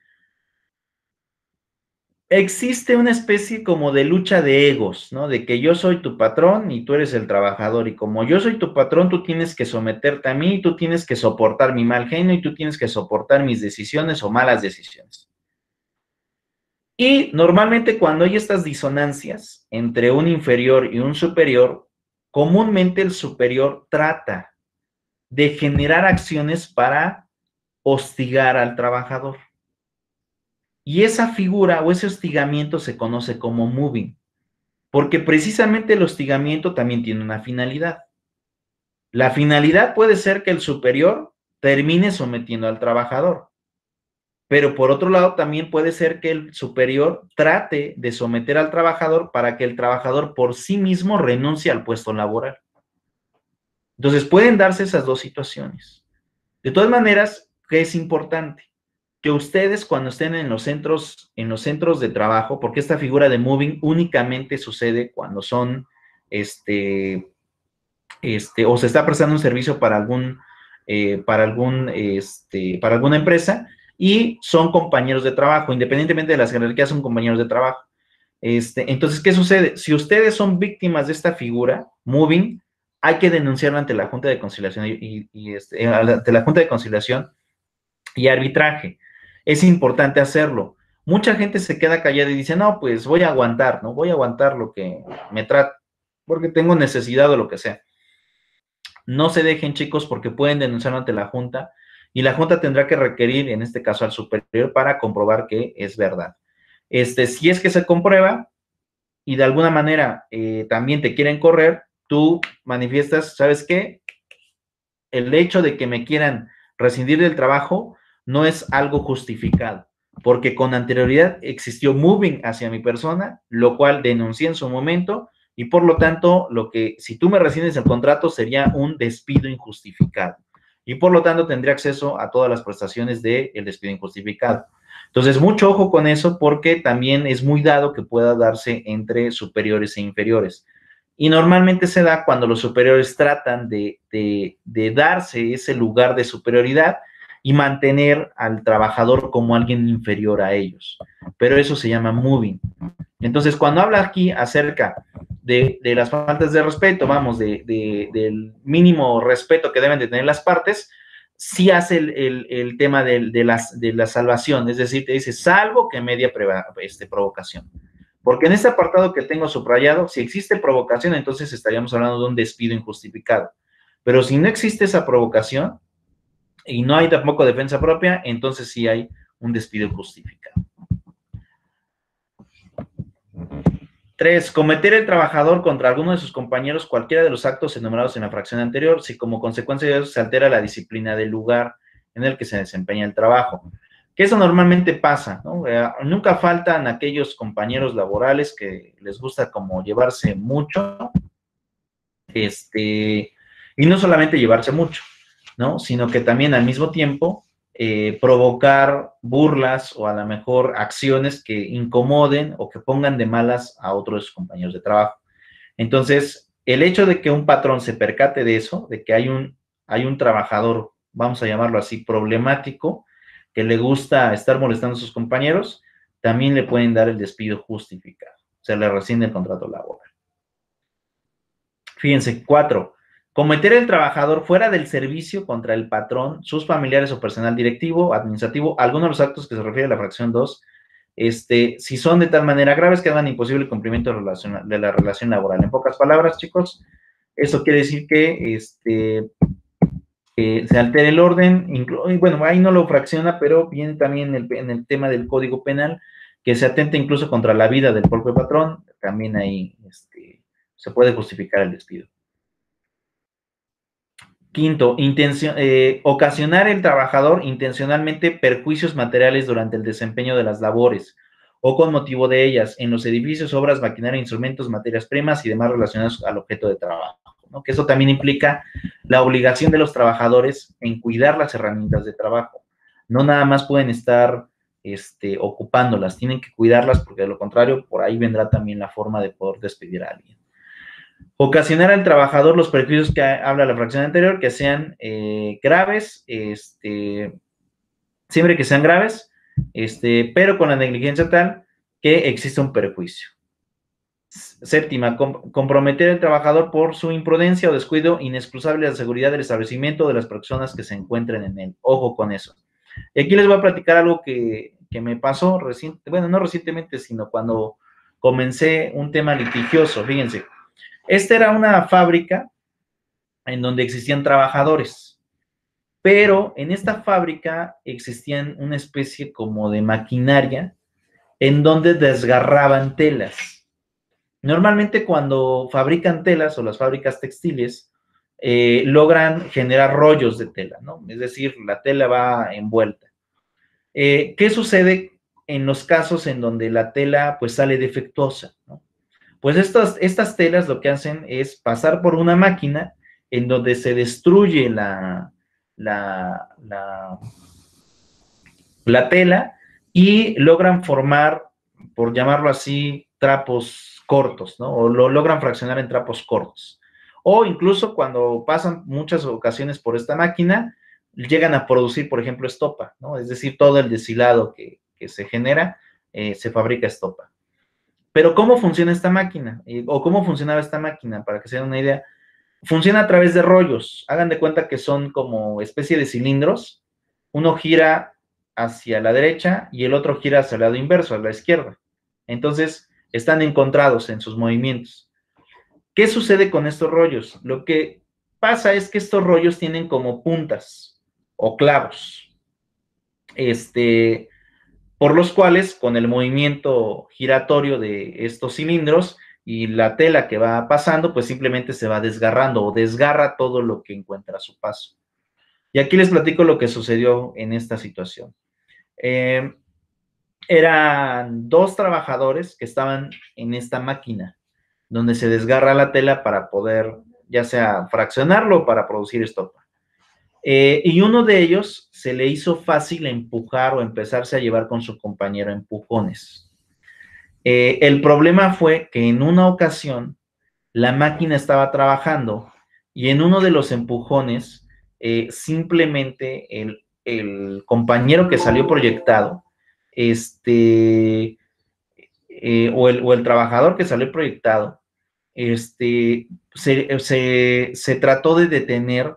Existe una especie como de lucha de egos, ¿no? De que yo soy tu patrón y tú eres el trabajador. Y como yo soy tu patrón, tú tienes que someterte a mí, y tú tienes que soportar mi mal genio y tú tienes que soportar mis decisiones o malas decisiones. Y normalmente cuando hay estas disonancias entre un inferior y un superior, comúnmente el superior trata de generar acciones para hostigar al trabajador. Y esa figura o ese hostigamiento se conoce como moving, porque precisamente el hostigamiento también tiene una finalidad. La finalidad puede ser que el superior termine sometiendo al trabajador, pero por otro lado también puede ser que el superior trate de someter al trabajador para que el trabajador por sí mismo renuncie al puesto laboral. Entonces pueden darse esas dos situaciones. De todas maneras, ¿qué es importante? Que ustedes cuando estén en los centros, en los centros de trabajo, porque esta figura de moving únicamente sucede cuando son, este, este, o se está prestando un servicio para algún, eh, para algún, este, para alguna empresa y son compañeros de trabajo, independientemente de las jerarquías, son compañeros de trabajo. Este, entonces, ¿qué sucede? Si ustedes son víctimas de esta figura, moving, hay que denunciarlo ante la Junta de Conciliación y, y, y este, ante la Junta de Conciliación y Arbitraje. Es importante hacerlo. mucha gente se queda callada y dice, no, pues voy a aguantar, ¿no? Voy a aguantar lo que me trata, porque tengo necesidad o lo que sea. No se dejen, chicos, porque pueden denunciar ante la Junta y la Junta tendrá que requerir, en este caso, al superior para comprobar que es verdad. Este, si es que se comprueba y de alguna manera eh, también te quieren correr, tú manifiestas, ¿sabes qué? El hecho de que me quieran rescindir del trabajo no es algo justificado, porque con anterioridad existió moving hacia mi persona, lo cual denuncié en su momento, y por lo tanto, lo que, si tú me rescindes el contrato, sería un despido injustificado, y por lo tanto tendría acceso a todas las prestaciones del despido injustificado. Entonces, mucho ojo con eso, porque también es muy dado que pueda darse entre superiores e inferiores. Y normalmente se da cuando los superiores tratan de, de, de darse ese lugar de superioridad y mantener al trabajador como alguien inferior a ellos. Pero eso se llama moving. Entonces, cuando habla aquí acerca de, de las faltas de respeto, vamos, de, de, del mínimo respeto que deben de tener las partes, sí hace el, el, el tema de, de, las, de la salvación, es decir, te dice, salvo que media este, provocación. Porque en este apartado que tengo subrayado, si existe provocación, entonces estaríamos hablando de un despido injustificado. Pero si no existe esa provocación y no hay tampoco defensa propia, entonces sí hay un despido injustificado. Tres, cometer el trabajador contra alguno de sus compañeros cualquiera de los actos enumerados en la fracción anterior, si como consecuencia de eso se altera la disciplina del lugar en el que se desempeña el trabajo. Que eso normalmente pasa, ¿no? Eh, nunca faltan aquellos compañeros laborales que les gusta como llevarse mucho, este, y no solamente llevarse mucho, ¿no? Sino que también al mismo tiempo eh, provocar burlas o a lo mejor acciones que incomoden o que pongan de malas a otros de sus compañeros de trabajo. Entonces, el hecho de que un patrón se percate de eso, de que hay un, hay un trabajador, vamos a llamarlo así, problemático, que le gusta estar molestando a sus compañeros, también le pueden dar el despido justificado. Se le rescinde el contrato laboral. Fíjense, cuatro, cometer el trabajador fuera del servicio contra el patrón, sus familiares o personal directivo, administrativo, algunos de los actos que se refiere a la fracción dos, este, si son de tal manera graves que hagan imposible el cumplimiento de, relación, de la relación laboral. En pocas palabras, chicos, eso quiere decir que este, eh, se altere el orden, y bueno, ahí no lo fracciona, pero viene también el, en el tema del Código Penal, que se atenta incluso contra la vida del propio patrón, también ahí este, se puede justificar el despido. Quinto, intención, eh, ocasionar el trabajador intencionalmente perjuicios materiales durante el desempeño de las labores o con motivo de ellas en los edificios, obras, maquinaria, instrumentos, materias primas y demás relacionados al objeto de trabajo, ¿no? Que eso también implica la obligación de los trabajadores en cuidar las herramientas de trabajo. No nada más pueden estar este, ocupándolas, tienen que cuidarlas porque de lo contrario, por ahí vendrá también la forma de poder despedir a alguien. Ocasionar al trabajador los perjuicios que habla la fracción anterior, que sean eh, graves, este, siempre que sean graves, este, pero con la negligencia tal que existe un perjuicio. Séptima, com comprometer al trabajador por su imprudencia o descuido inexcusable a la seguridad del establecimiento o de las personas que se encuentren en él. Ojo con eso. Y aquí les voy a platicar algo que, que me pasó recientemente, bueno, no recientemente, sino cuando comencé un tema litigioso. Fíjense. Esta era una fábrica en donde existían trabajadores, pero en esta fábrica existían una especie como de maquinaria en donde desgarraban telas. Normalmente cuando fabrican telas o las fábricas textiles, eh, logran generar rollos de tela, ¿no? Es decir, la tela va envuelta. Eh, ¿Qué sucede en los casos en donde la tela pues sale defectuosa, ¿no? Pues estas, estas telas lo que hacen es pasar por una máquina en donde se destruye la, la, la, la tela y logran formar, por llamarlo así, trapos cortos, ¿no? O lo logran fraccionar en trapos cortos. O incluso cuando pasan muchas ocasiones por esta máquina, llegan a producir, por ejemplo, estopa, ¿no? Es decir, todo el deshilado que, que se genera, eh, se fabrica estopa. Pero ¿cómo funciona esta máquina? ¿O cómo funcionaba esta máquina? Para que se den una idea. Funciona a través de rollos. Hagan de cuenta que son como especie de cilindros. Uno gira hacia la derecha y el otro gira hacia el lado inverso, a la izquierda. Entonces, están encontrados en sus movimientos. ¿Qué sucede con estos rollos? Lo que pasa es que estos rollos tienen como puntas o clavos, este, por los cuales, con el movimiento giratorio de estos cilindros y la tela que va pasando, pues simplemente se va desgarrando o desgarra todo lo que encuentra a su paso. Y aquí les platico lo que sucedió en esta situación. Eh, eran dos trabajadores que estaban en esta máquina, donde se desgarra la tela para poder, ya sea fraccionarlo o para producir estopa. Eh, y uno de ellos se le hizo fácil empujar o empezarse a llevar con su compañero empujones. Eh, el problema fue que en una ocasión la máquina estaba trabajando y en uno de los empujones eh, simplemente el, el compañero que salió proyectado, este, eh, o, el, o el trabajador que salió proyectado, este, se, se, se trató de detener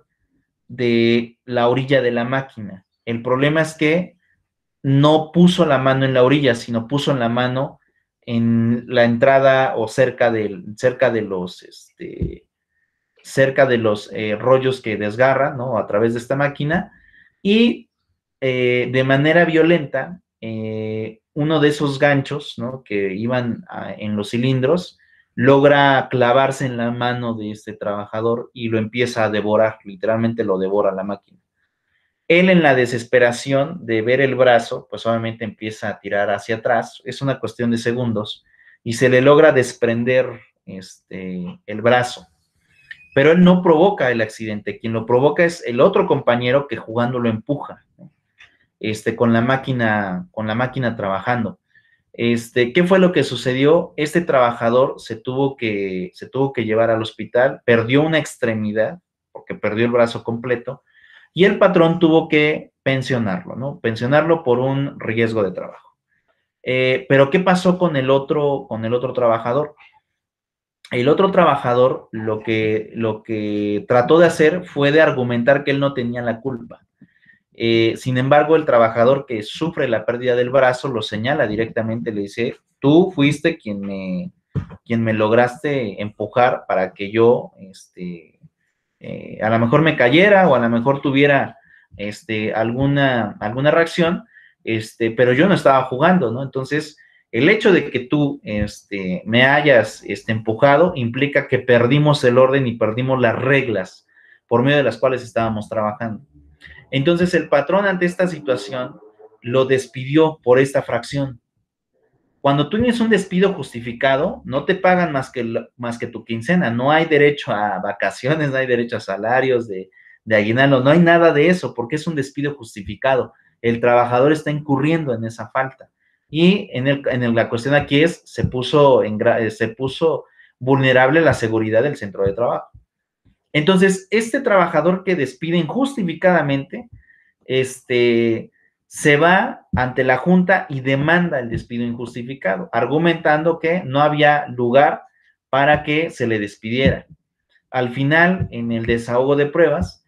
de la orilla de la máquina. El problema es que no puso la mano en la orilla, sino puso en la mano en la entrada o cerca de, cerca de los, este, cerca de los eh, rollos que desgarra, ¿no? A través de esta máquina, y eh, de manera violenta, eh, uno de esos ganchos, ¿no? Que iban a, en los cilindros, logra clavarse en la mano de este trabajador y lo empieza a devorar, literalmente lo devora la máquina. Él, en la desesperación de ver el brazo, pues obviamente empieza a tirar hacia atrás, es una cuestión de segundos, y se le logra desprender este, el brazo. Pero él no provoca el accidente, quien lo provoca es el otro compañero que jugando lo empuja, ¿no? este, con la máquina, con la máquina trabajando. Este, ¿qué fue lo que sucedió? Este trabajador se tuvo que, se tuvo que llevar al hospital, perdió una extremidad, porque perdió el brazo completo, y el patrón tuvo que pensionarlo, ¿no? Pensionarlo por un riesgo de trabajo. Eh, pero ¿qué pasó con el otro, con el otro trabajador? El otro trabajador lo que, lo que trató de hacer fue de argumentar que él no tenía la culpa. Eh, sin embargo, el trabajador que sufre la pérdida del brazo lo señala directamente, le dice, tú fuiste quien me, quien me lograste empujar para que yo, este, eh, a lo mejor me cayera o a lo mejor tuviera este, alguna, alguna reacción, este, pero yo no estaba jugando, ¿no? Entonces, el hecho de que tú este, me hayas este, empujado implica que perdimos el orden y perdimos las reglas por medio de las cuales estábamos trabajando. Entonces, el patrón ante esta situación lo despidió por esta fracción. Cuando tú tienes un despido justificado, no te pagan más que, más que tu quincena, no hay derecho a vacaciones, no hay derecho a salarios de, de aguinaldo, no hay nada de eso, porque es un despido justificado. El trabajador está incurriendo en esa falta. Y en, el, en el, la cuestión aquí es, se puso, en, se puso vulnerable la seguridad del centro de trabajo. Entonces, este trabajador que despide injustificadamente, este, se va ante la junta y demanda el despido injustificado, argumentando que no había lugar para que se le despidiera. Al final, en el desahogo de pruebas,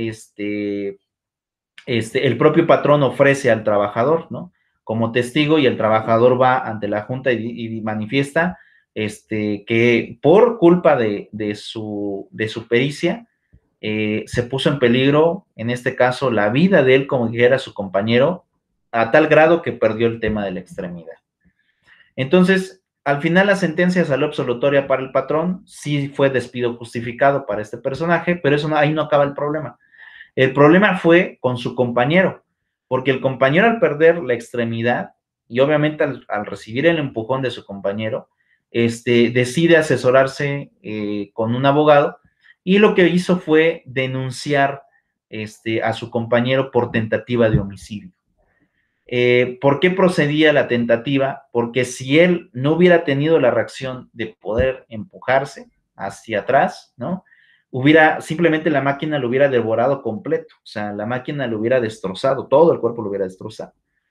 este, este, el propio patrón ofrece al trabajador, ¿no? Como testigo, y el trabajador va ante la junta y, y manifiesta este, que por culpa de, de, su, de su pericia, eh, se puso en peligro, en este caso, la vida de él, como dijera su compañero, a tal grado que perdió el tema de la extremidad. Entonces, al final la sentencia salió absolutoria para el patrón, sí fue despido justificado para este personaje, pero eso no, ahí no acaba el problema. El problema fue con su compañero, porque el compañero, al perder la extremidad, y obviamente al, al recibir el empujón de su compañero, este, decide asesorarse eh, con un abogado, y lo que hizo fue denunciar este, a su compañero por tentativa de homicidio. Eh, ¿Por qué procedía la tentativa? Porque si él no hubiera tenido la reacción de poder empujarse hacia atrás, ¿no? Hubiera, simplemente la máquina lo hubiera devorado completo, o sea, la máquina lo hubiera destrozado, todo el cuerpo lo hubiera destrozado.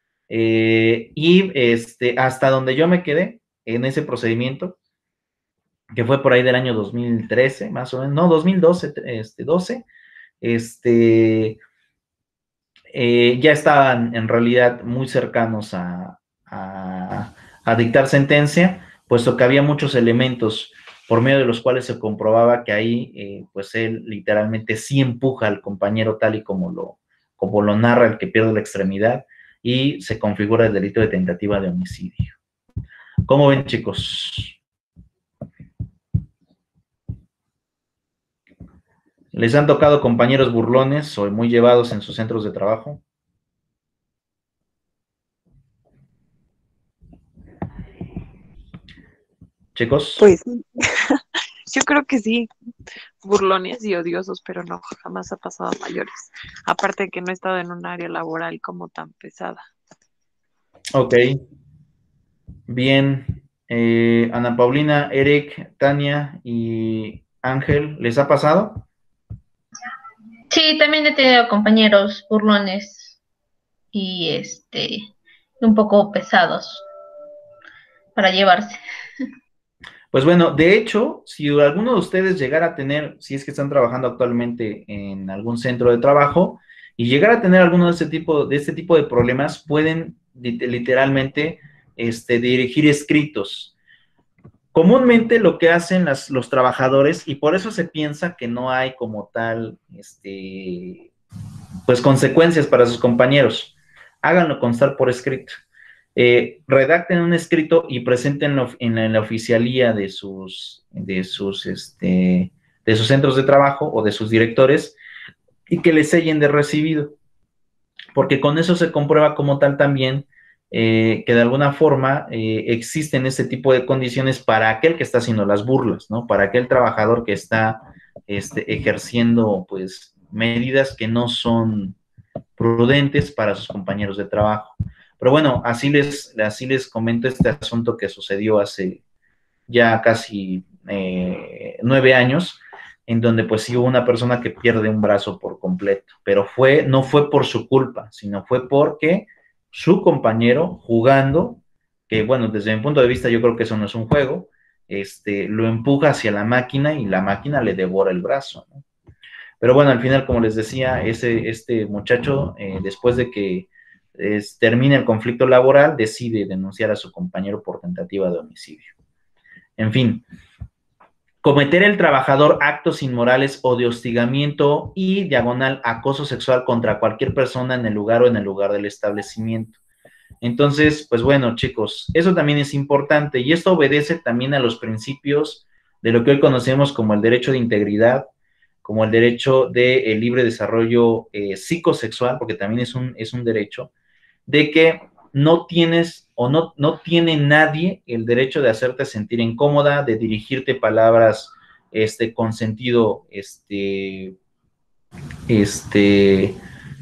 Eh, y este, hasta donde yo me quedé en ese procedimiento, que fue por ahí del año dos mil trece, más o menos, no, dos mil doce, este, doce, este, eh, ya estaban en realidad muy cercanos a, a, a dictar sentencia, puesto que había muchos elementos por medio de los cuales se comprobaba que ahí, eh, pues él literalmente sí empuja al compañero tal y como lo, como lo narra el que pierde la extremidad, y se configura el delito de tentativa de homicidio. ¿Cómo ven, chicos? ¿Les han tocado compañeros burlones o muy llevados en sus centros de trabajo? Chicos. Pues yo creo que sí, burlones y odiosos, pero no, jamás ha pasado a mayores. Aparte de que no he estado en un área laboral como tan pesada. Ok. Bien. Eh, Ana Paulina, Eric, Tania y Ángel, ¿les ha pasado? Sí, también he tenido compañeros burlones y este un poco pesados para llevarse. Pues bueno, de hecho, si alguno de ustedes llegara a tener, si es que están trabajando actualmente en algún centro de trabajo y llegara a tener alguno de este tipo de, este tipo de problemas, pueden literalmente este, dirigir escritos. Comúnmente lo que hacen las, los trabajadores, y por eso se piensa que no hay como tal, este, pues consecuencias para sus compañeros, háganlo constar por escrito. Eh, redacten un escrito y preséntenlo en la, en la oficialía de sus, de, sus, este, de sus centros de trabajo o de sus directores, y que les sellen de recibido, porque con eso se comprueba como tal también eh, que de alguna forma eh, existen este tipo de condiciones para aquel que está haciendo las burlas, ¿no? Para aquel trabajador que está este, ejerciendo pues medidas que no son prudentes para sus compañeros de trabajo. Pero bueno, así les, así les comento este asunto que sucedió hace ya casi eh, nueve años, en donde pues sí hubo una persona que pierde un brazo por completo, pero fue, no fue por su culpa, sino fue porque su compañero jugando, que bueno, desde mi punto de vista yo creo que eso no es un juego, este, lo empuja hacia la máquina y la máquina le devora el brazo, ¿no? Pero bueno, al final, como les decía, ese, este muchacho, eh, después de que es, termine el conflicto laboral, decide denunciar a su compañero por tentativa de homicidio. En fin, cometer el trabajador actos inmorales o de hostigamiento y diagonal acoso sexual contra cualquier persona en el lugar o en el lugar del establecimiento. Entonces, pues bueno, chicos, eso también es importante y esto obedece también a los principios de lo que hoy conocemos como el derecho de integridad, como el derecho de eh, libre desarrollo eh, psicosexual, porque también es un, es un derecho, de que no tienes o no, no tiene nadie el derecho de hacerte sentir incómoda, de dirigirte palabras este, con sentido este, este,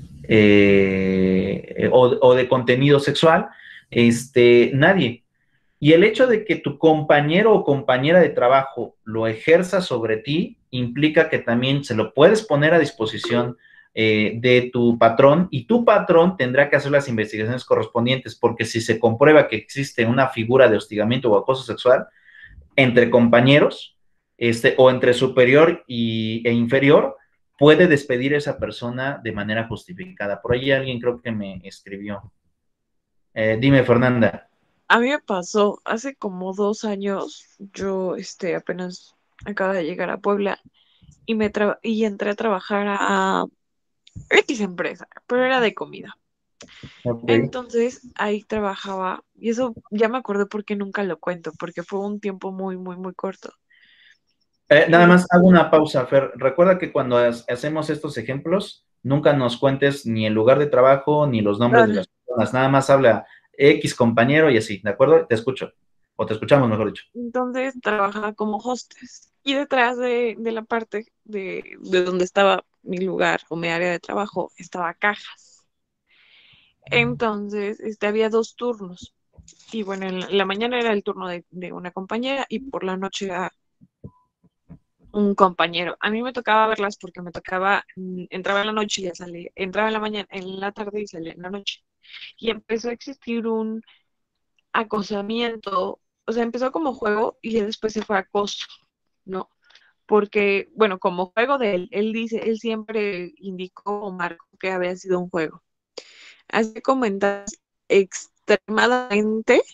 eh, o, o de contenido sexual, este, nadie. Y el hecho de que tu compañero o compañera de trabajo lo ejerza sobre ti implica que también se lo puedes poner a disposición eh, de tu patrón, y tu patrón tendrá que hacer las investigaciones correspondientes, porque si se comprueba que existe una figura de hostigamiento o acoso sexual entre compañeros este, o entre superior y, e inferior, puede despedir a esa persona de manera justificada. Por ahí alguien creo que me escribió. Eh, dime, Fernanda. A mí me pasó hace como dos años, yo este, apenas acabo de llegar a Puebla y, me tra- y entré a trabajar a X empresa, pero era de comida. Okay. Entonces ahí trabajaba, y eso ya me acordé porque nunca lo cuento, porque fue un tiempo muy, muy, muy corto. Eh, nada Eh, más hago una pausa, Fer. Recuerda que cuando hacemos estos ejemplos, nunca nos cuentes ni el lugar de trabajo ni los nombres de las personas. Nada más habla X compañero y así, ¿de acuerdo? Te escucho. O te escuchamos, mejor dicho. Entonces trabajaba como hostess y detrás de, de la parte de, de donde estaba mi lugar o mi área de trabajo estaba cajas. Entonces este, había dos turnos y bueno, en la, en la mañana era el turno de, de una compañera y por la noche era un compañero. A mí me tocaba verlas porque me tocaba, mm, entraba en la noche y ya salía, entraba en la mañana, en la tarde y salía en la noche. Y empezó a existir un acosamiento, o sea, empezó como juego y ya después se fue acoso, ¿no? Porque, bueno, como juego de él, él dice, él siempre indicó o marcó que había sido un juego. Hace comentarios extremadamente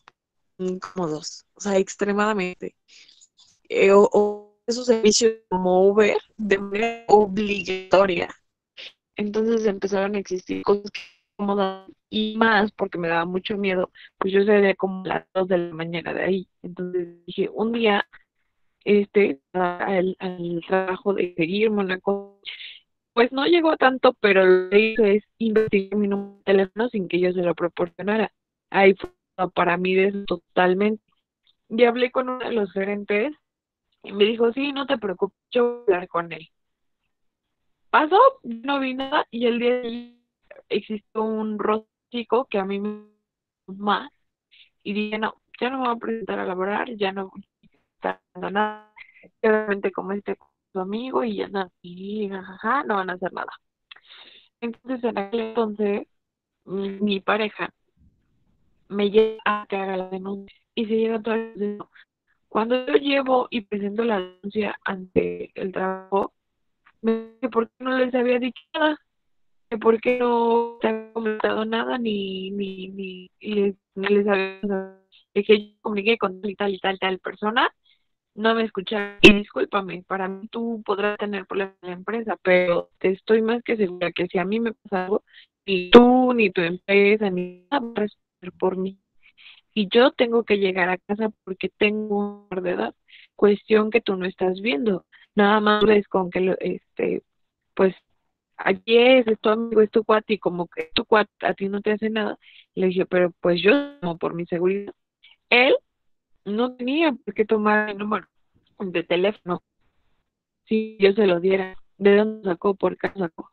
incómodos, o sea, extremadamente. Eh, o, o esos servicios como Uber de manera obligatoria. Entonces empezaron a existir cosas que me incomodaban y más porque me daba mucho miedo, pues yo salía como a las dos de la mañana de ahí. Entonces dije, un día, este, al, al trabajo de seguirme una cosa, pues no llegó a tanto, pero lo que hizo es investigar mi número de teléfono sin que yo se lo proporcionara. Ahí fue para mí de eso totalmente. Y hablé con uno de los gerentes y me dijo, sí, no te preocupes, yo voy a hablar con él. Pasó, no vi nada y el día de hoy existió un rosico que a mí me gustó más y dije, no, ya no me voy a presentar a laborar, ya no voy a estar haciendo nada, realmente como este con su amigo y ya no, y jajaja, no van a hacer nada. Entonces en aquel entonces mi, mi pareja me lleva a que haga la denuncia y se llega todo el denuncia. Cuando yo llevo y presento la denuncia ante el trabajo, me dice, ¿por qué no les había dicho nada? Que ¿por qué no te había comentado nada ni ni ni, y les, ni les había de que yo comuniqué con tal y tal y tal tal persona, no me escucharon? Y discúlpame, para mí tú podrás tener problemas en la empresa, pero te estoy más que segura que si a mí me pasa algo, ni tú, ni tu empresa, ni nada va a responder por mí. Y yo tengo que llegar a casa porque tengo una de edad, cuestión que tú no estás viendo. Nada más ves con que, lo, este, pues, allí es, es tu amigo, es tu cuate, y como que tu cuate a ti no te hace nada. Le dije, pero pues yo, como por mi seguridad, él no tenía por qué tomar el número de teléfono si yo se lo diera. ¿De dónde sacó? ¿Por qué sacó?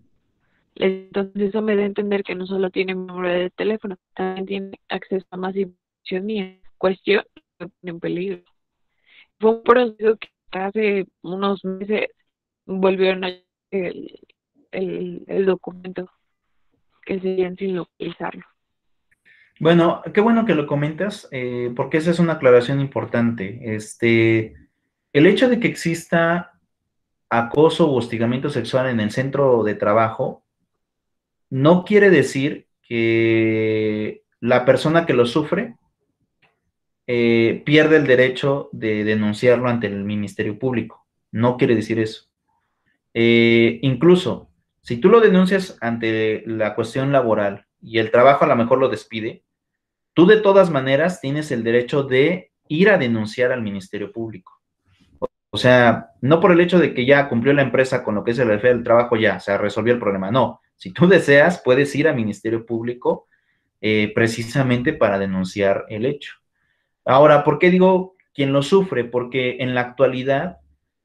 Entonces eso me da a entender que no solo tiene mi número de teléfono, también tiene acceso a más información mía. Cuestión que me pone en peligro. Fue un proceso que hace unos meses volvieron a el, el, el documento que seguían sin localizarlo. Bueno, qué bueno que lo comentas, eh, porque esa es una aclaración importante. Este, el hecho de que exista acoso o hostigamiento sexual en el centro de trabajo no quiere decir que la persona que lo sufre eh, pierde el derecho de denunciarlo ante el Ministerio Público. No quiere decir eso. Eh, incluso, si tú lo denuncias ante la cuestión laboral y el trabajo a lo mejor lo despide, tú de todas maneras tienes el derecho de ir a denunciar al Ministerio Público. O sea, no por el hecho de que ya cumplió la empresa con lo que es el jefe del trabajo, ya, se resolvió el problema. No, si tú deseas, puedes ir al Ministerio Público eh, precisamente para denunciar el hecho. Ahora, ¿por qué digo quien lo sufre? Porque en la actualidad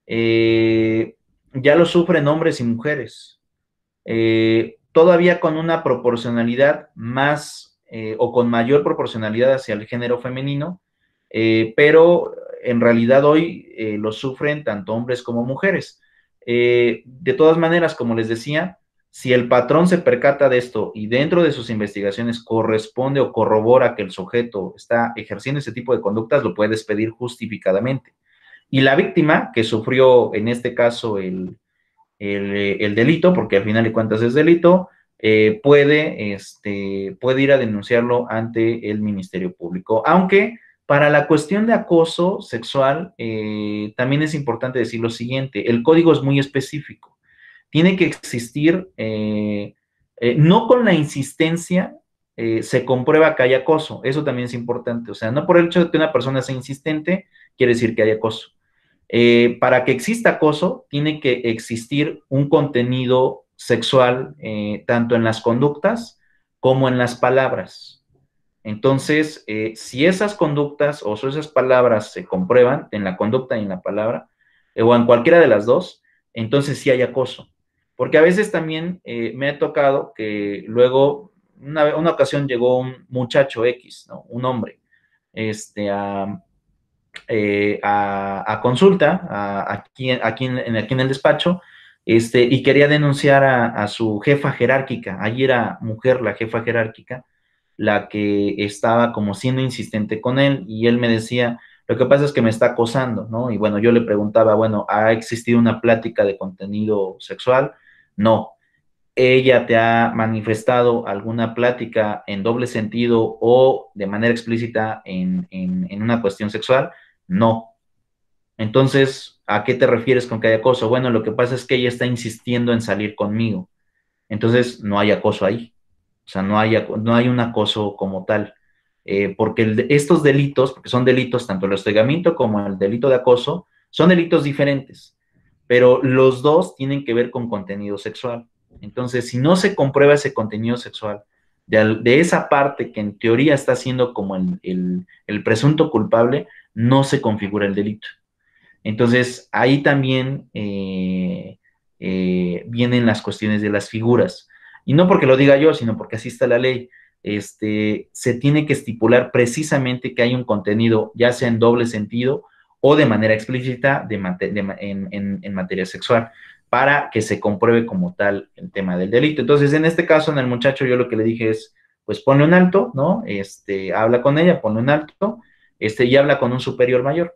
eh, ya lo sufren hombres y mujeres. Eh, todavía con una proporcionalidad más eh, o con mayor proporcionalidad hacia el género femenino, eh, pero en realidad hoy eh, lo sufren tanto hombres como mujeres. Eh, de todas maneras, como les decía, si el patrón se percata de esto y dentro de sus investigaciones corresponde o corrobora que el sujeto está ejerciendo ese tipo de conductas, lo puede despedir justificadamente. Y la víctima, que sufrió en este caso el, el, el delito, porque al final de cuentas es delito, eh, puede, este, puede ir a denunciarlo ante el Ministerio Público. Aunque para la cuestión de acoso sexual, eh, también es importante decir lo siguiente, el código es muy específico. Tiene que existir, eh, eh, no con la insistencia eh, se comprueba que hay acoso, eso también es importante, o sea, no por el hecho de que una persona sea insistente, quiere decir que hay acoso. Eh, para que exista acoso, tiene que existir un contenido sexual, eh, tanto en las conductas como en las palabras. Entonces, eh, si esas conductas o esas palabras se comprueban en la conducta y en la palabra, eh, o en cualquiera de las dos, entonces sí hay acoso. Porque a veces también eh, me ha tocado que luego, una, una ocasión llegó un muchacho X, ¿no? Un hombre, este, a, eh, a, a, consulta, a, aquí, aquí, en, aquí en el despacho, este, y quería denunciar a, a su jefa jerárquica. Allí era mujer la jefa jerárquica, la que estaba como siendo insistente con él, y él me decía, lo que pasa es que me está acosando, ¿no? Y bueno, yo le preguntaba, bueno, ¿ha existido una plática de contenido sexual? No. ella te ha manifestado alguna plática en doble sentido o de manera explícita en, en, en una cuestión sexual, no. Entonces, ¿a qué te refieres con que hay acoso? Bueno, lo que pasa es que ella está insistiendo en salir conmigo. Entonces, no hay acoso ahí. O sea, no hay, no hay un acoso como tal. Eh, porque el, estos delitos, porque son delitos, tanto el hostigamiento como el delito de acoso, son delitos diferentes. Pero los dos tienen que ver con contenido sexual. Entonces, si no se comprueba ese contenido sexual de, de esa parte que en teoría está siendo como el, el, el presunto culpable, no se configura el delito. Entonces, ahí también eh, eh, vienen las cuestiones de las figuras. Y no porque lo diga yo, sino porque así está la ley. Este, se tiene que estipular precisamente que hay un contenido, ya sea en doble sentido o de manera explícita de de, en, en, en materia sexual, para que se compruebe como tal el tema del delito. Entonces, en este caso, en el muchacho, yo lo que le dije es, pues ponle un alto, ¿no? Este, habla con ella, ponle un alto, este, y habla con un superior mayor.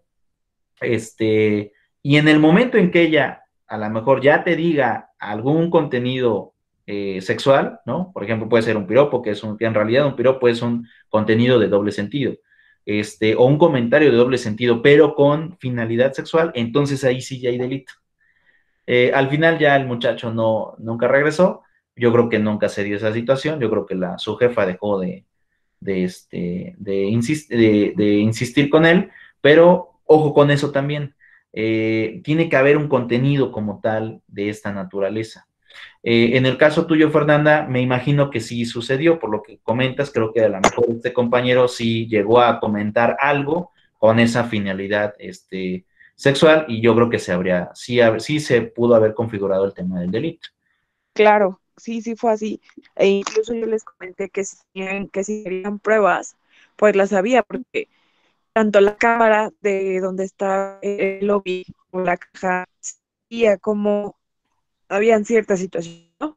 Este, y en el momento en que ella a lo mejor ya te diga algún contenido eh, sexual, ¿no? Por ejemplo, puede ser un piropo, que es un, que en realidad un piropo es un contenido de doble sentido, este, o un comentario de doble sentido, pero con finalidad sexual, entonces ahí sí ya hay delito. Eh, al final ya el muchacho no, nunca regresó, yo creo que nunca se dio esa situación, yo creo que la, su jefa dejó de, de, este, de, insist, de, de insistir con él, pero ojo con eso también, eh, tiene que haber un contenido como tal de esta naturaleza. Eh, en el caso tuyo, Fernanda, me imagino que sí sucedió, por lo que comentas, creo que a lo mejor este compañero sí llegó a comentar algo con esa finalidad este, sexual, y yo creo que se habría, sí, sí se pudo haber configurado el tema del delito. Claro, sí, sí fue así. E incluso yo les comenté que si, que si querían pruebas, pues las había, porque tanto la cámara de donde está el lobby o la caja, veía como habían ciertas situaciones, ¿no?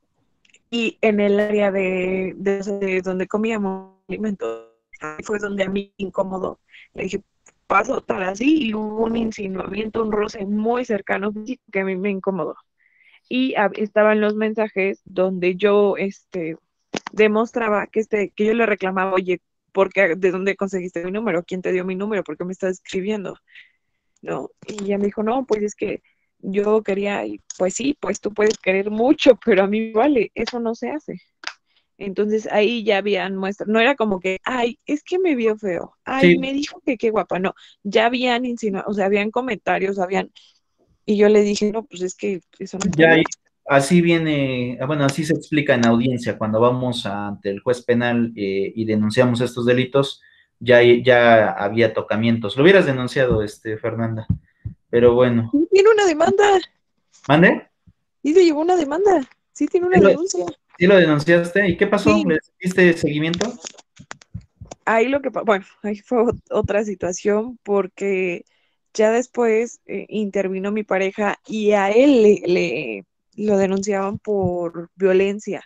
Y en el área de, de, de donde comíamos alimentos, fue donde a mí me incomodó. Le dije, paso tal así, y hubo un insinuamiento, un roce muy cercano que a mí me incomodó. Y a, estaban los mensajes donde yo este, demostraba que, este, que yo le reclamaba, oye, ¿por qué, ¿de dónde conseguiste mi número? ¿Quién te dio mi número? ¿Por qué me estás escribiendo? ¿No? Y ella me dijo, no, pues es que yo quería, y pues sí, pues tú puedes querer mucho, pero a mí vale, eso no se hace. Entonces ahí ya habían muestras, no era como que, ay, es que me vio feo, ay, Sí. me dijo que qué guapa, no, ya habían insinuado, o sea, habían comentarios, habían, y yo le dije, no, pues es que eso no está Ya, bien. así viene, bueno, así se explica en audiencia, cuando vamos ante el juez penal eh, y denunciamos estos delitos, ya, ya había tocamientos. Lo hubieras denunciado, este, Fernanda, pero bueno. Sí, tiene una demanda. ¿Mande? Sí, se llevó una demanda. Sí, tiene una ¿Sí lo, denuncia. sí lo denunciaste? ¿Y qué pasó? Sí. ¿Le diste seguimiento? Ahí lo que, bueno, ahí fue otra situación porque ya después eh, intervino mi pareja y a él le, le lo denunciaban por violencia.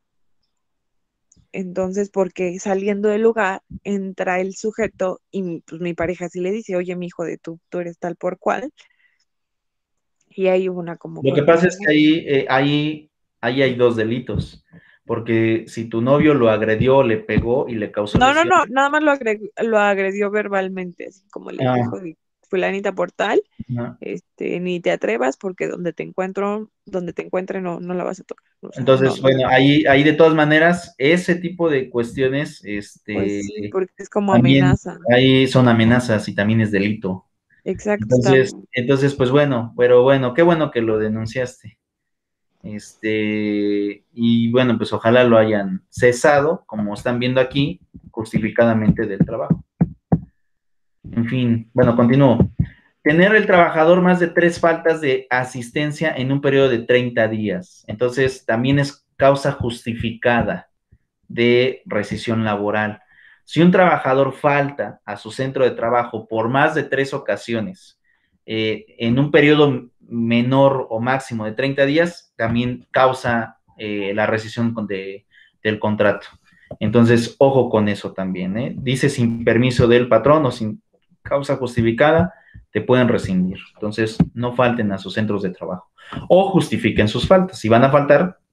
Entonces, porque saliendo del lugar entra el sujeto y pues mi pareja sí le dice, oye, mi hijo de tú, tú eres tal por cual. Y ahí hubo una como Lo que pasa es confrontación. que ahí, eh, ahí, ahí hay dos delitos, porque si tu novio lo agredió, le pegó y le causó No, no, lesiones. no, nada más lo agredió, lo agredió verbalmente, así como le Ah, dijo, fulanita por tal, no. este, ni te atrevas porque donde te encuentro, donde te encuentre no, no la vas a tocar. O sea, no, Entonces, no. bueno, ahí, ahí de todas maneras, ese tipo de cuestiones, este, Pues sí, porque es como también amenaza. ahí son amenazas y también es delito. Exacto, está. Entonces, entonces, pues bueno, pero bueno, qué bueno que lo denunciaste. Este, y bueno, pues ojalá lo hayan cesado, como están viendo aquí, justificadamente del trabajo. En fin, bueno, continúo. Tener el trabajador más de tres faltas de asistencia en un periodo de treinta días. Entonces, también es causa justificada de rescisión laboral. Si un trabajador falta a su centro de trabajo por más de tres ocasiones, eh, en un periodo menor o máximo de treinta días, también causa eh, la rescisión de, del contrato. Entonces, ojo con eso también, ¿eh? Dice sin permiso del patrón o sin causa justificada, te pueden rescindir. Entonces, no falten a sus centros de trabajo o justifiquen sus faltas. Si van a faltar,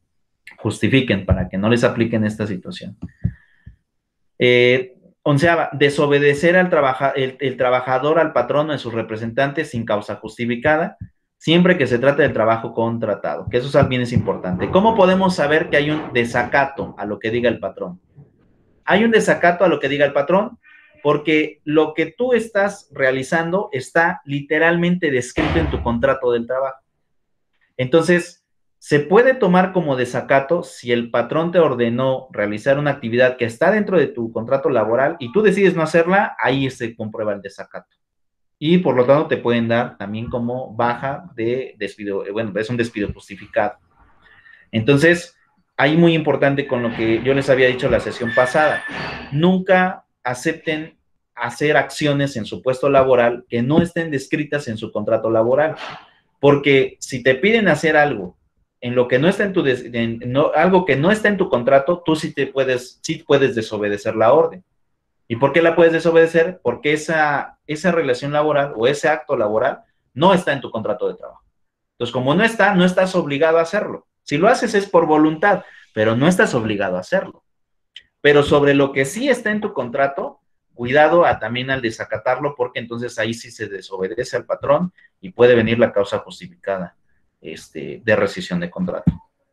justifiquen para que no les apliquen esta situación. Eh, onceava, desobedecer al trabaja, el, el trabajador al patrón o a sus representantes sin causa justificada, siempre que se trate del trabajo contratado, que eso también es importante. ¿Cómo podemos saber que hay un desacato a lo que diga el patrón? Hay un desacato a lo que diga el patrón porque lo que tú estás realizando está literalmente descrito en tu contrato del trabajo. Entonces, se puede tomar como desacato si el patrón te ordenó realizar una actividad que está dentro de tu contrato laboral y tú decides no hacerla, ahí se comprueba el desacato. Y por lo tanto te pueden dar también como baja de despido, bueno, es un despido justificado. Entonces, ahí muy importante con lo que yo les había dicho la sesión pasada, nunca acepten hacer acciones en su puesto laboral que no estén descritas en su contrato laboral, porque si te piden hacer algo en lo que no está en tu, en, no, algo que no está en tu contrato, tú sí te puedes, sí puedes desobedecer la orden. ¿Y por qué la puedes desobedecer? Porque esa, esa relación laboral o ese acto laboral no está en tu contrato de trabajo. Entonces, como no está, no estás obligado a hacerlo. Si lo haces es por voluntad, pero no estás obligado a hacerlo. Pero sobre lo que sí está en tu contrato, cuidado a, también al desacatarlo, porque entonces ahí sí se desobedece al patrón y puede venir la causa justificada este, de rescisión de contrato.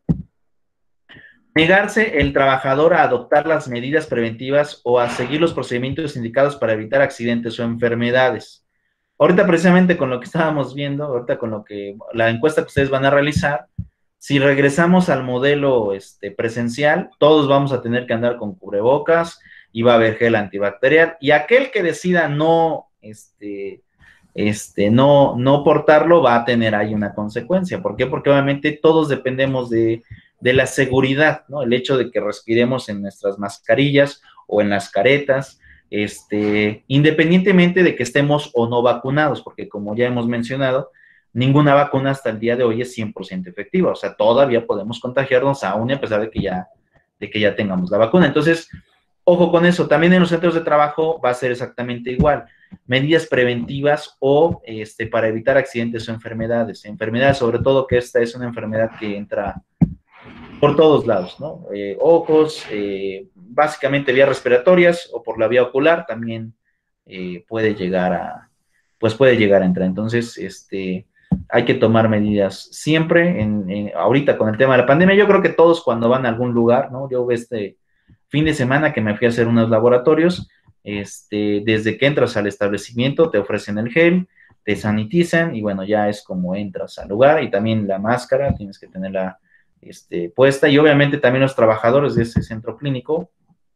Negarse el trabajador a adoptar las medidas preventivas o a seguir los procedimientos indicados para evitar accidentes o enfermedades. Ahorita precisamente con lo que estábamos viendo, ahorita con lo que la encuesta que ustedes van a realizar, si regresamos al modelo este, presencial, todos vamos a tener que andar con cubrebocas y va a haber gel antibacterial, y aquel que decida no, este, este, no, no portarlo va a tener ahí una consecuencia. ¿Por qué? Porque obviamente todos dependemos de, de la seguridad, ¿no? El hecho de que respiremos en nuestras mascarillas o en las caretas, este, independientemente de que estemos o no vacunados, porque como ya hemos mencionado, ninguna vacuna hasta el día de hoy es cien por ciento efectiva, o sea, todavía podemos contagiarnos aún a pesar de que ya, de que ya tengamos la vacuna. Entonces, ojo con eso, también en los centros de trabajo va a ser exactamente igual, medidas preventivas o este, para evitar accidentes o enfermedades, enfermedades sobre todo que esta es una enfermedad que entra por todos lados, ¿no? Eh, ojos, eh, básicamente vías respiratorias o por la vía ocular también eh, puede llegar a, pues puede llegar a entrar. Entonces, este, hay que tomar medidas siempre, en, en, ahorita con el tema de la pandemia, yo creo que todos cuando van a algún lugar, ¿no? Yo este fin de semana que me fui a hacer unos laboratorios, este, desde que entras al establecimiento te ofrecen el gel, te sanitizan y bueno, ya es como entras al lugar y también la máscara, tienes que tenerla este, puesta y obviamente también los trabajadores de ese centro clínico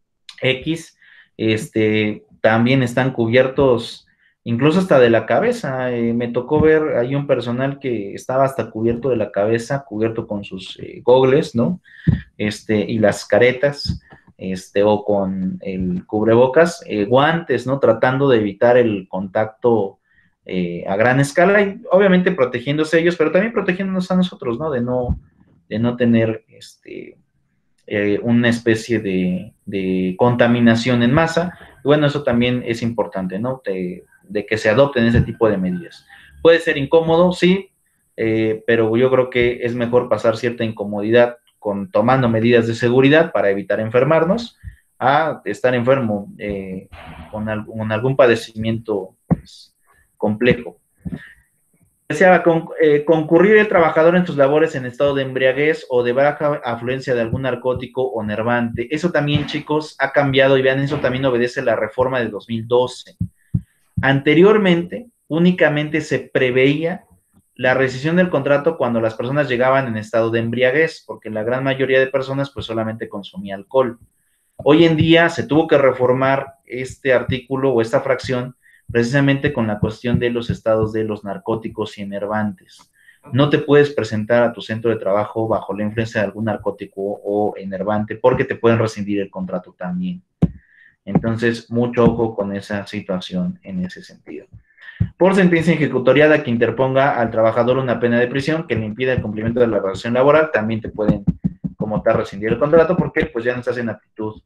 X, este, también están cubiertos incluso hasta de la cabeza. Eh, me tocó ver ahí un personal que estaba hasta cubierto de la cabeza, cubierto con sus eh, gogles, ¿no? Este, y las caretas, este, o con el cubrebocas, eh, guantes, ¿no? Tratando de evitar el contacto eh, a gran escala y obviamente protegiéndose ellos, pero también protegiéndonos a nosotros, ¿no? De no, de no tener, este, eh, una especie de, de contaminación en masa. Bueno, eso también es importante, ¿no? De, de que se adopten ese tipo de medidas. Puede ser incómodo, sí, eh, pero yo creo que es mejor pasar cierta incomodidad con tomando medidas de seguridad para evitar enfermarnos, a estar enfermo eh, con, algún, con algún padecimiento pues, complejo. Deseaba con, eh, concurrir el trabajador en sus labores en estado de embriaguez o de baja afluencia de algún narcótico o nervante. Eso también, chicos, ha cambiado y vean, eso también obedece la reforma de dos mil doce. Anteriormente, únicamente se preveía la rescisión del contrato cuando las personas llegaban en estado de embriaguez, porque la gran mayoría de personas pues solamente consumía alcohol. Hoy en día se tuvo que reformar este artículo o esta fracción precisamente con la cuestión de los estados de los narcóticos y enervantes. No te puedes presentar a tu centro de trabajo bajo la influencia de algún narcótico o enervante porque te pueden rescindir el contrato también. Entonces, mucho ojo con esa situación en ese sentido. Por sentencia ejecutoriada que interponga al trabajador una pena de prisión que le impida el cumplimiento de la relación laboral, también te pueden, como tal, rescindir el contrato porque pues ya no estás en aptitud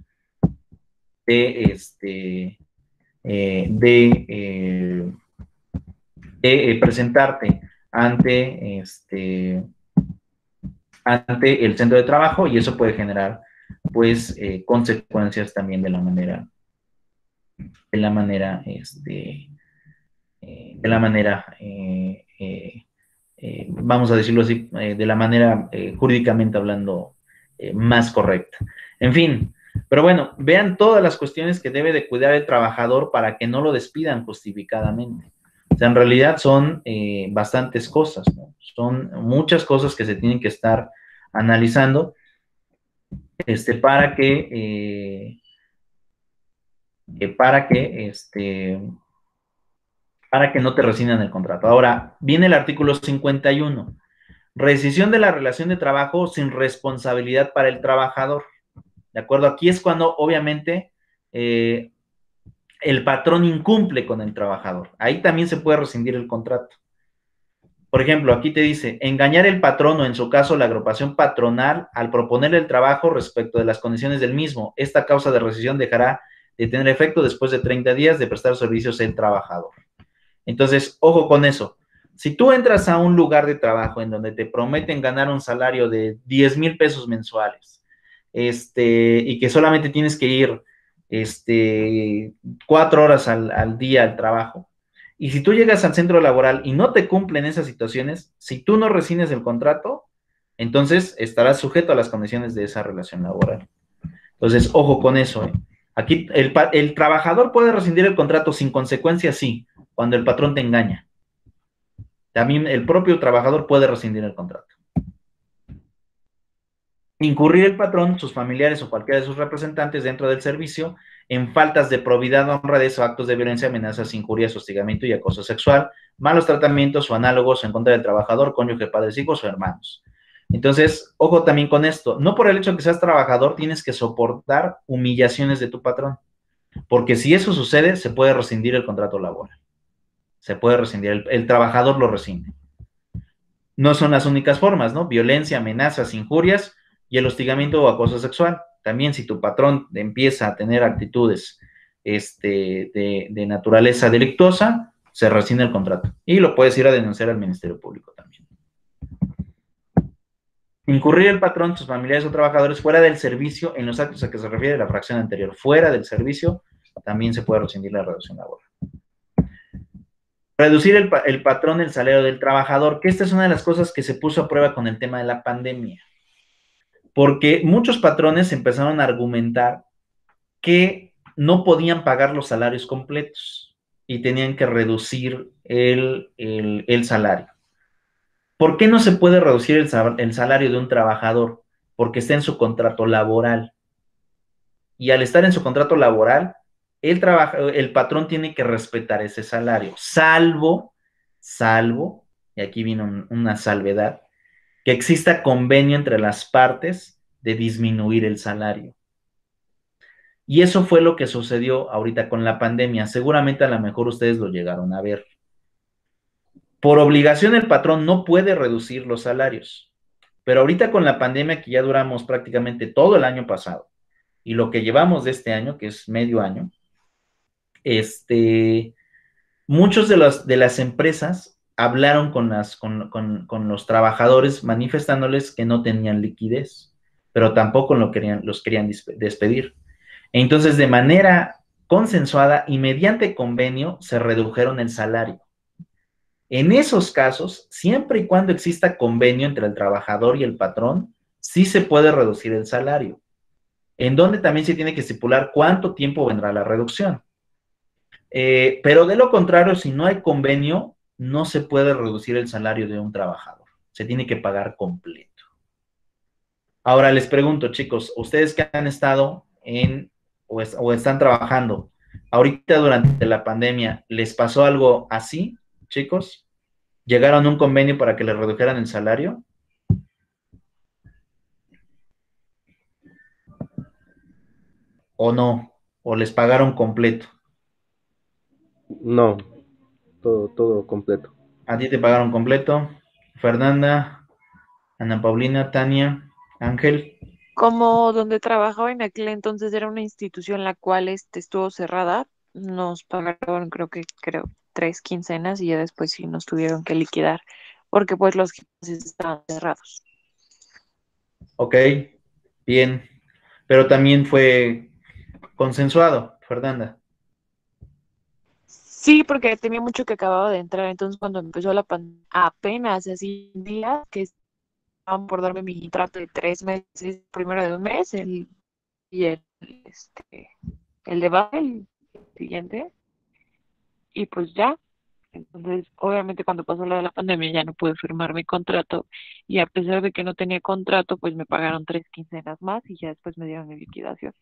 de, este, eh, de, eh, de eh, presentarte ante, este, ante el centro de trabajo y eso puede generar pues eh, consecuencias también de la manera de la manera este eh, de la manera eh, eh, eh, vamos a decirlo así eh, de la manera eh, jurídicamente hablando eh, más correcta. En fin, pero bueno, vean todas las cuestiones que debe de cuidar el trabajador para que no lo despidan justificadamente. O sea, en realidad son eh, bastantes cosas, ¿no? Son muchas cosas que se tienen que estar analizando este, para que, eh, eh, para que, este, para que no te rescindan el contrato. Ahora, viene el artículo cincuenta y uno, rescisión de la relación de trabajo sin responsabilidad para el trabajador. ¿De acuerdo? Aquí es cuando, obviamente, eh, el patrón incumple con el trabajador. Ahí también se puede rescindir el contrato. Por ejemplo, aquí te dice, engañar el patrón o en su caso la agrupación patronal al proponerle el trabajo respecto de las condiciones del mismo. Esta causa de rescisión dejará de tener efecto después de treinta días de prestar servicios el trabajador. Entonces, ojo con eso. Si tú entras a un lugar de trabajo en donde te prometen ganar un salario de diez mil pesos mensuales, este, y que solamente tienes que ir este, cuatro horas al, al día al trabajo, y si tú llegas al centro laboral y no te cumplen esas situaciones, si tú no rescindes el contrato, entonces estarás sujeto a las condiciones de esa relación laboral. Entonces, ojo con eso. ¿eh? Aquí el, el trabajador puede rescindir el contrato sin consecuencias, sí, cuando el patrón te engaña. También el propio trabajador puede rescindir el contrato. Incurrir el patrón, sus familiares o cualquiera de sus representantes dentro del servicio en faltas de probidad, honradez o actos de violencia, amenazas, injurias, hostigamiento y acoso sexual, malos tratamientos o análogos en contra del trabajador, cónyuge, padres, hijos o hermanos. Entonces, ojo también con esto. No por el hecho de que seas trabajador tienes que soportar humillaciones de tu patrón, porque si eso sucede, se puede rescindir el contrato laboral. Se puede rescindir, el, el trabajador lo rescinde. No son las únicas formas, ¿no? Violencia, amenazas, injurias y el hostigamiento o acoso sexual. También si tu patrón empieza a tener actitudes este, de, de naturaleza delictuosa, se rescinde el contrato. Y lo puedes ir a denunciar al Ministerio Público también. Incurrir el patrón, sus familiares o trabajadores fuera del servicio en los actos a que se refiere la fracción anterior. Fuera del servicio también se puede rescindir la relación laboral. Reducir el, el patrón el salario del trabajador, que esta es una de las cosas que se puso a prueba con el tema de la pandemia. Porque muchos patrones empezaron a argumentar que no podían pagar los salarios completos y tenían que reducir el, el, el salario. ¿Por qué no se puede reducir el, el salario de un trabajador? Porque está en su contrato laboral. Y al estar en su contrato laboral, el, trabaja, el patrón tiene que respetar ese salario, salvo, salvo, y aquí vino un, una salvedad, que exista convenio entre las partes de disminuir el salario. Y eso fue lo que sucedió ahorita con la pandemia. Seguramente a lo mejor ustedes lo llegaron a ver. Por obligación el patrón no puede reducir los salarios. Pero ahorita con la pandemia que ya duramos prácticamente todo el año pasado y lo que llevamos de este año, que es medio año, este, muchos de, los, de las empresas hablaron con, las, con, con, con los trabajadores manifestándoles que no tenían liquidez, pero tampoco lo querían, los querían despedir. Entonces, de manera consensuada y mediante convenio, se redujeron el salario. En esos casos, siempre y cuando exista convenio entre el trabajador y el patrón, sí se puede reducir el salario, en donde también se tiene que estipular cuánto tiempo vendrá la reducción. Eh, pero de lo contrario, si no hay convenio, no se puede reducir el salario de un trabajador. Se tiene que pagar completo. Ahora les pregunto, chicos, ustedes que han estado en o, es, o están trabajando ahorita durante la pandemia, ¿les pasó algo así, chicos? ¿Llegaron a un convenio para que les redujeran el salario? ¿O no? ¿O les pagaron completo? No, todo, todo completo. ¿A ti te pagaron completo? Fernanda, Ana Paulina, Tania, Ángel. Como donde trabajaba en aquel entonces era una institución la cual este, estuvo cerrada, nos pagaron creo que creo tres quincenas y ya después sí nos tuvieron que liquidar porque pues los gimnasios estaban cerrados. Ok, bien. Pero también fue consensuado, Fernanda. Sí, porque tenía mucho que acababa de entrar, entonces cuando empezó la pandemia, apenas así días que estaban por darme mi trato de tres meses, primero de un mes, el, y el, este, el de baja, el siguiente, y pues ya. Entonces, obviamente cuando pasó lo de la pandemia ya no pude firmar mi contrato, y a pesar de que no tenía contrato, pues me pagaron tres quincenas más y ya después me dieron mi liquidación.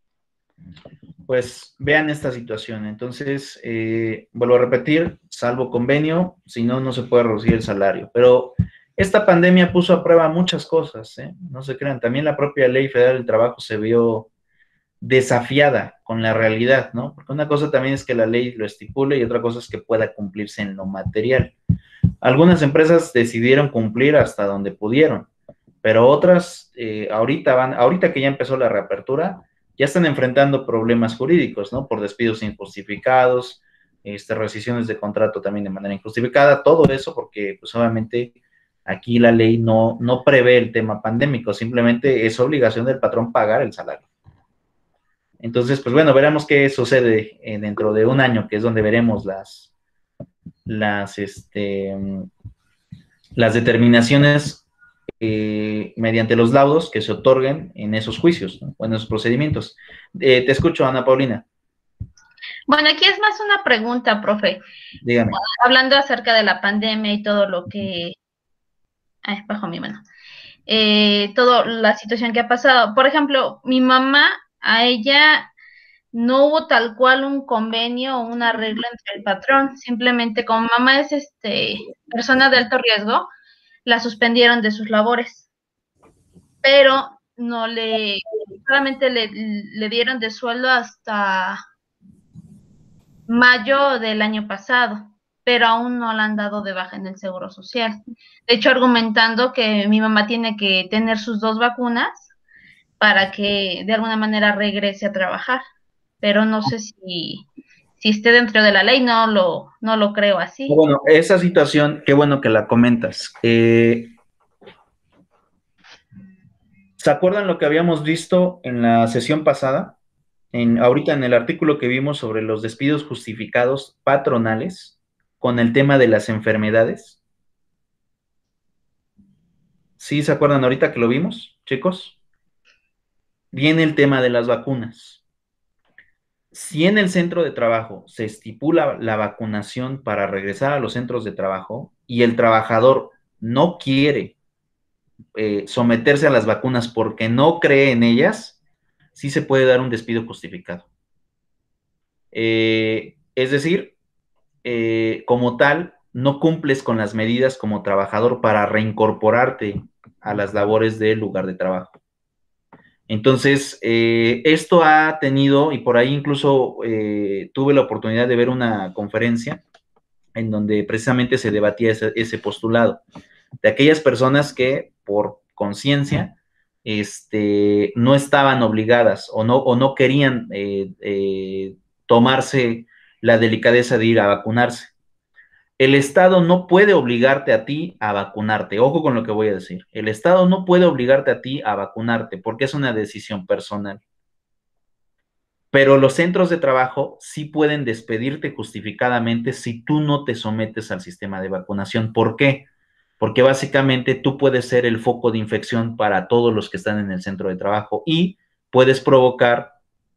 Pues vean esta situación. Entonces, eh, vuelvo a repetir, salvo convenio, si no, no se puede reducir el salario. Pero esta pandemia puso a prueba muchas cosas, ¿eh? No se crean. También la propia Ley Federal del Trabajo se vio desafiada con la realidad, ¿no? Porque una cosa también es que la ley lo estipule y otra cosa es que pueda cumplirse en lo material. Algunas empresas decidieron cumplir hasta donde pudieron, pero otras, eh, ahorita van, ahorita que ya empezó la reapertura, ya están enfrentando problemas jurídicos, ¿no? Por despidos injustificados, este, rescisiones de contrato también de manera injustificada, todo eso porque, pues, obviamente, aquí la ley no, no prevé el tema pandémico, simplemente es obligación del patrón pagar el salario. Entonces, pues bueno, veremos qué sucede eh, dentro de un año, que es donde veremos las, las, este, las determinaciones eh, mediante los laudos que se otorguen en esos juicios, ¿no? O en esos procedimientos. Eh, te escucho, Ana Paulina. Bueno, aquí es más una pregunta, profe. Dígame. Hablando acerca de la pandemia y todo lo que... Ay, bajo mi mano. Eh, toda la situación que ha pasado. Por ejemplo, mi mamá, a ella no hubo tal cual un convenio o un arreglo entre el patrón, simplemente como mamá es este persona de alto riesgo, la suspendieron de sus labores, pero no le, solamente le, le dieron de sueldo hasta mayo del año pasado, pero aún no la han dado de baja en el Seguro Social. De hecho, argumentando que mi mamá tiene que tener sus dos vacunas para que de alguna manera regrese a trabajar, pero no sé si, si esté dentro de la ley, no lo, no lo creo así. Bueno, esa situación, qué bueno que la comentas. Eh, ¿Se acuerdan lo que habíamos visto en la sesión pasada? En, ahorita en el artículo que vimos sobre los despidos justificados patronales con el tema de las enfermedades. ¿Sí se acuerdan ahorita que lo vimos, chicos? Viene el tema de las vacunas. Si en el centro de trabajo se estipula la vacunación para regresar a los centros de trabajo y el trabajador no quiere eh, someterse a las vacunas porque no cree en ellas, sí se puede dar un despido justificado. Eh, es decir, eh, como tal, no cumples con las medidas como trabajador para reincorporarte a las labores del lugar de trabajo. Entonces, eh, esto ha tenido, y por ahí incluso eh, tuve la oportunidad de ver una conferencia en donde precisamente se debatía ese, ese postulado, de aquellas personas que por conciencia este, no estaban obligadas o no, o no querían eh, eh, tomarse la delicadeza de ir a vacunarse. El Estado no puede obligarte a ti a vacunarte. Ojo con lo que voy a decir. El Estado no puede obligarte a ti a vacunarte porque es una decisión personal. Pero los centros de trabajo sí pueden despedirte justificadamente si tú no te sometes al sistema de vacunación. ¿Por qué? Porque básicamente tú puedes ser el foco de infección para todos los que están en el centro de trabajo y puedes provocar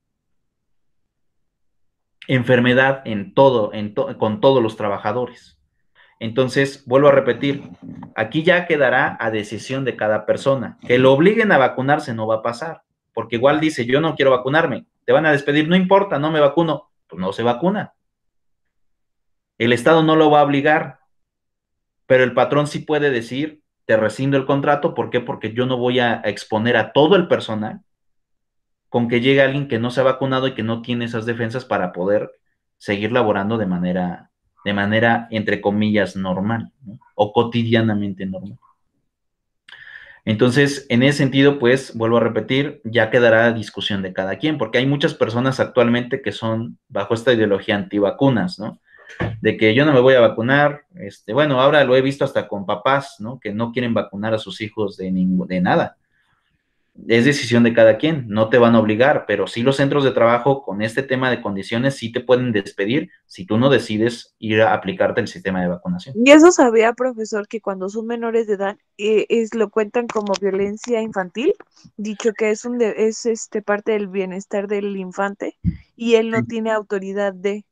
enfermedad en todo, en to con todos los trabajadores. Entonces, vuelvo a repetir, aquí ya quedará a decisión de cada persona. Que lo obliguen a vacunarse no va a pasar, porque igual dice, yo no quiero vacunarme, te van a despedir, no importa, no me vacuno, pues no se vacuna. El Estado no lo va a obligar, pero el patrón sí puede decir, te rescindo el contrato, ¿por qué? Porque yo no voy a exponer a todo el personal con que llegue alguien que no se ha vacunado y que no tiene esas defensas para poder seguir laborando de manera de manera, entre comillas, normal, ¿no? O cotidianamente normal. Entonces, en ese sentido, pues, vuelvo a repetir, ya quedará a discusión de cada quien, porque hay muchas personas actualmente que son bajo esta ideología antivacunas, ¿no? De que yo no me voy a vacunar, este, bueno, ahora lo he visto hasta con papás, ¿no? Que no quieren vacunar a sus hijos de, ningún, de nada. es decisión de cada quien, no te van a obligar, pero sí los centros de trabajo con este tema de condiciones sí te pueden despedir si tú no decides ir a aplicarte el sistema de vacunación. Y eso sabía, profesor, que cuando son menores de edad eh, es lo cuentan como violencia infantil, dicho que es un de, es este parte del bienestar del infante y él no tiene autoridad de.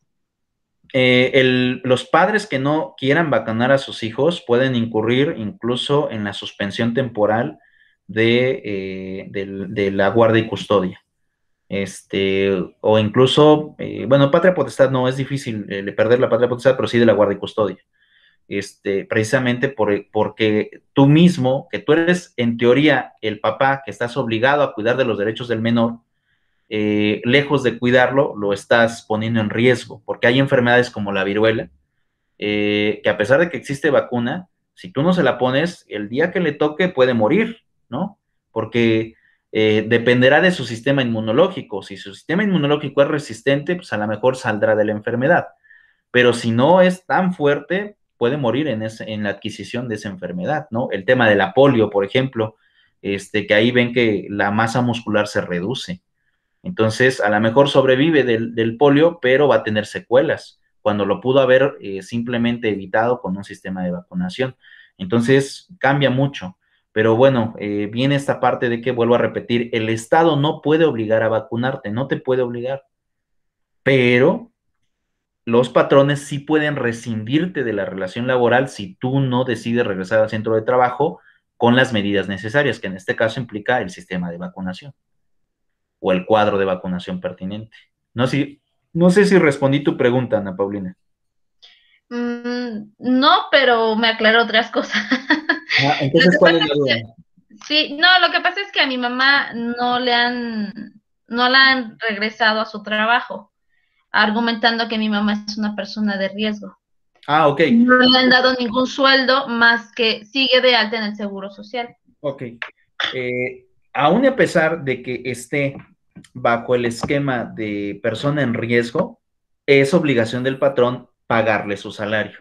Eh, el, los padres que no quieran vacunar a sus hijos pueden incurrir incluso en la suspensión temporal de, eh, de, de la guardia y custodia. Este, o incluso, eh, bueno, patria potestad no es difícil eh, perder la patria potestad, pero sí de la guardia y custodia. Este, precisamente por, porque tú mismo, que tú eres en teoría el papá que estás obligado a cuidar de los derechos del menor, eh, lejos de cuidarlo, lo estás poniendo en riesgo, porque hay enfermedades como la viruela, eh, que a pesar de que existe vacuna, si tú no se la pones, el día que le toque puede morir, ¿no? Porque eh, dependerá de su sistema inmunológico. Si su sistema inmunológico es resistente, pues a lo mejor saldrá de la enfermedad. Pero si no es tan fuerte, puede morir en, ese, en la adquisición de esa enfermedad, ¿no? El tema de la polio, por ejemplo, este, que ahí ven que la masa muscular se reduce. Entonces, a lo mejor sobrevive del, del polio, pero va a tener secuelas, cuando lo pudo haber eh, simplemente evitado con un sistema de vacunación. Entonces, cambia mucho. Pero bueno, eh, viene esta parte de que, vuelvo a repetir, el Estado no puede obligar a vacunarte, no te puede obligar, pero los patrones sí pueden rescindirte de la relación laboral si tú no decides regresar al centro de trabajo con las medidas necesarias, que en este caso implica el sistema de vacunación o el cuadro de vacunación pertinente. No, si, no sé si respondí tu pregunta, Ana Paulina. Mm, no, pero me aclaró otras cosas. Ah, entonces, ¿cuál es la duda? Sí, no, lo que pasa es que a mi mamá no le han, no la han regresado a su trabajo, argumentando que mi mamá es una persona de riesgo. Ah, ok. No le han dado ningún sueldo más que sigue de alta en el Seguro Social. Ok. Eh, aún a pesar de que esté bajo el esquema de persona en riesgo, es obligación del patrón pagarle su salario.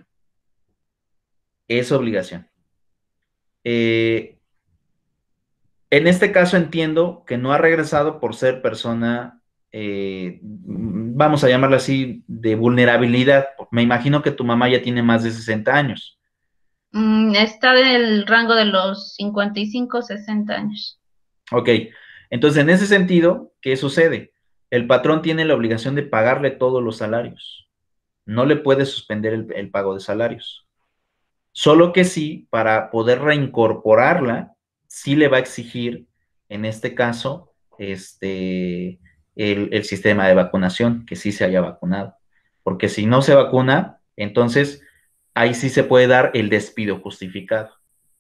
Es obligación. Eh, en este caso entiendo que no ha regresado por ser persona, eh, vamos a llamarla así, de vulnerabilidad. Me imagino que tu mamá ya tiene más de sesenta años. Mm, está en el rango de los cincuenta y cinco, sesenta años. Ok, entonces en ese sentido, ¿qué sucede? El patrón tiene la obligación de pagarle todos los salarios. No le puede suspender el, el pago de salarios. Solo que sí, para poder reincorporarla, sí le va a exigir, en este caso, este, el, el sistema de vacunación, que sí se haya vacunado. Porque si no se vacuna, entonces ahí sí se puede dar el despido justificado.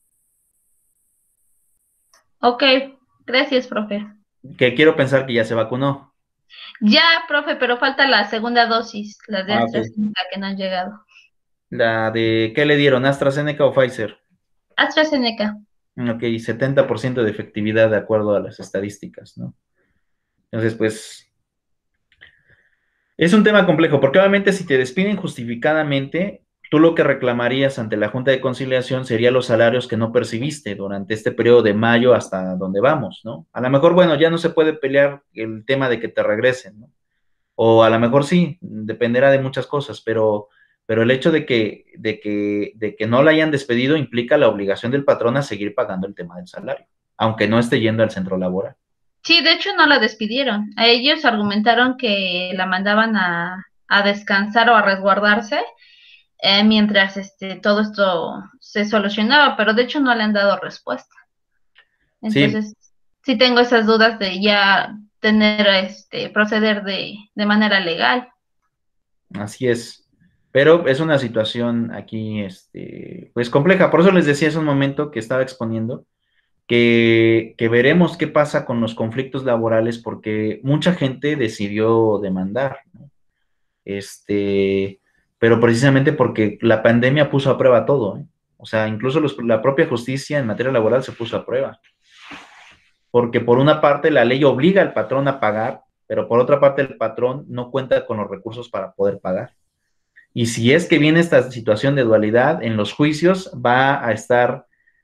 Ok, gracias, profe. Que quiero pensar que ya se vacunó. Ya, profe, pero falta la segunda dosis, las de Ah, ok. AstraZeneca que no han llegado. La de, ¿qué le dieron? ¿AstraZeneca o Pfizer? AstraZeneca. Ok, setenta por ciento de efectividad de acuerdo a las estadísticas, ¿no? Entonces, pues, es un tema complejo, porque obviamente si te despiden justificadamente, tú lo que reclamarías ante la Junta de Conciliación sería los salarios que no percibiste durante este periodo de mayo hasta donde vamos, ¿no? A lo mejor, bueno, ya no se puede pelear el tema de que te regresen, ¿no? O a lo mejor sí, dependerá de muchas cosas, pero, pero el hecho de que, de, que, de que no la hayan despedido implica la obligación del patrón a seguir pagando el tema del salario, aunque no esté yendo al centro laboral. Sí, de hecho no la despidieron. A ellos argumentaron que la mandaban a, a descansar o a resguardarse eh, mientras este, todo esto se solucionaba, pero de hecho no le han dado respuesta. Entonces, sí, sí tengo esas dudas de ya tener, este, proceder de, de manera legal. Así es. Pero es una situación aquí, este, pues compleja. Por eso les decía hace un momento que estaba exponiendo que, que veremos qué pasa con los conflictos laborales, porque mucha gente decidió demandar, ¿no? Este, pero precisamente porque la pandemia puso a prueba todo, ¿eh? O sea, incluso los, la propia justicia en materia laboral se puso a prueba. Porque por una parte la ley obliga al patrón a pagar, pero por otra parte el patrón no cuenta con los recursos para poder pagar. Y si es que viene esta situación de dualidad, en los juicios va a estar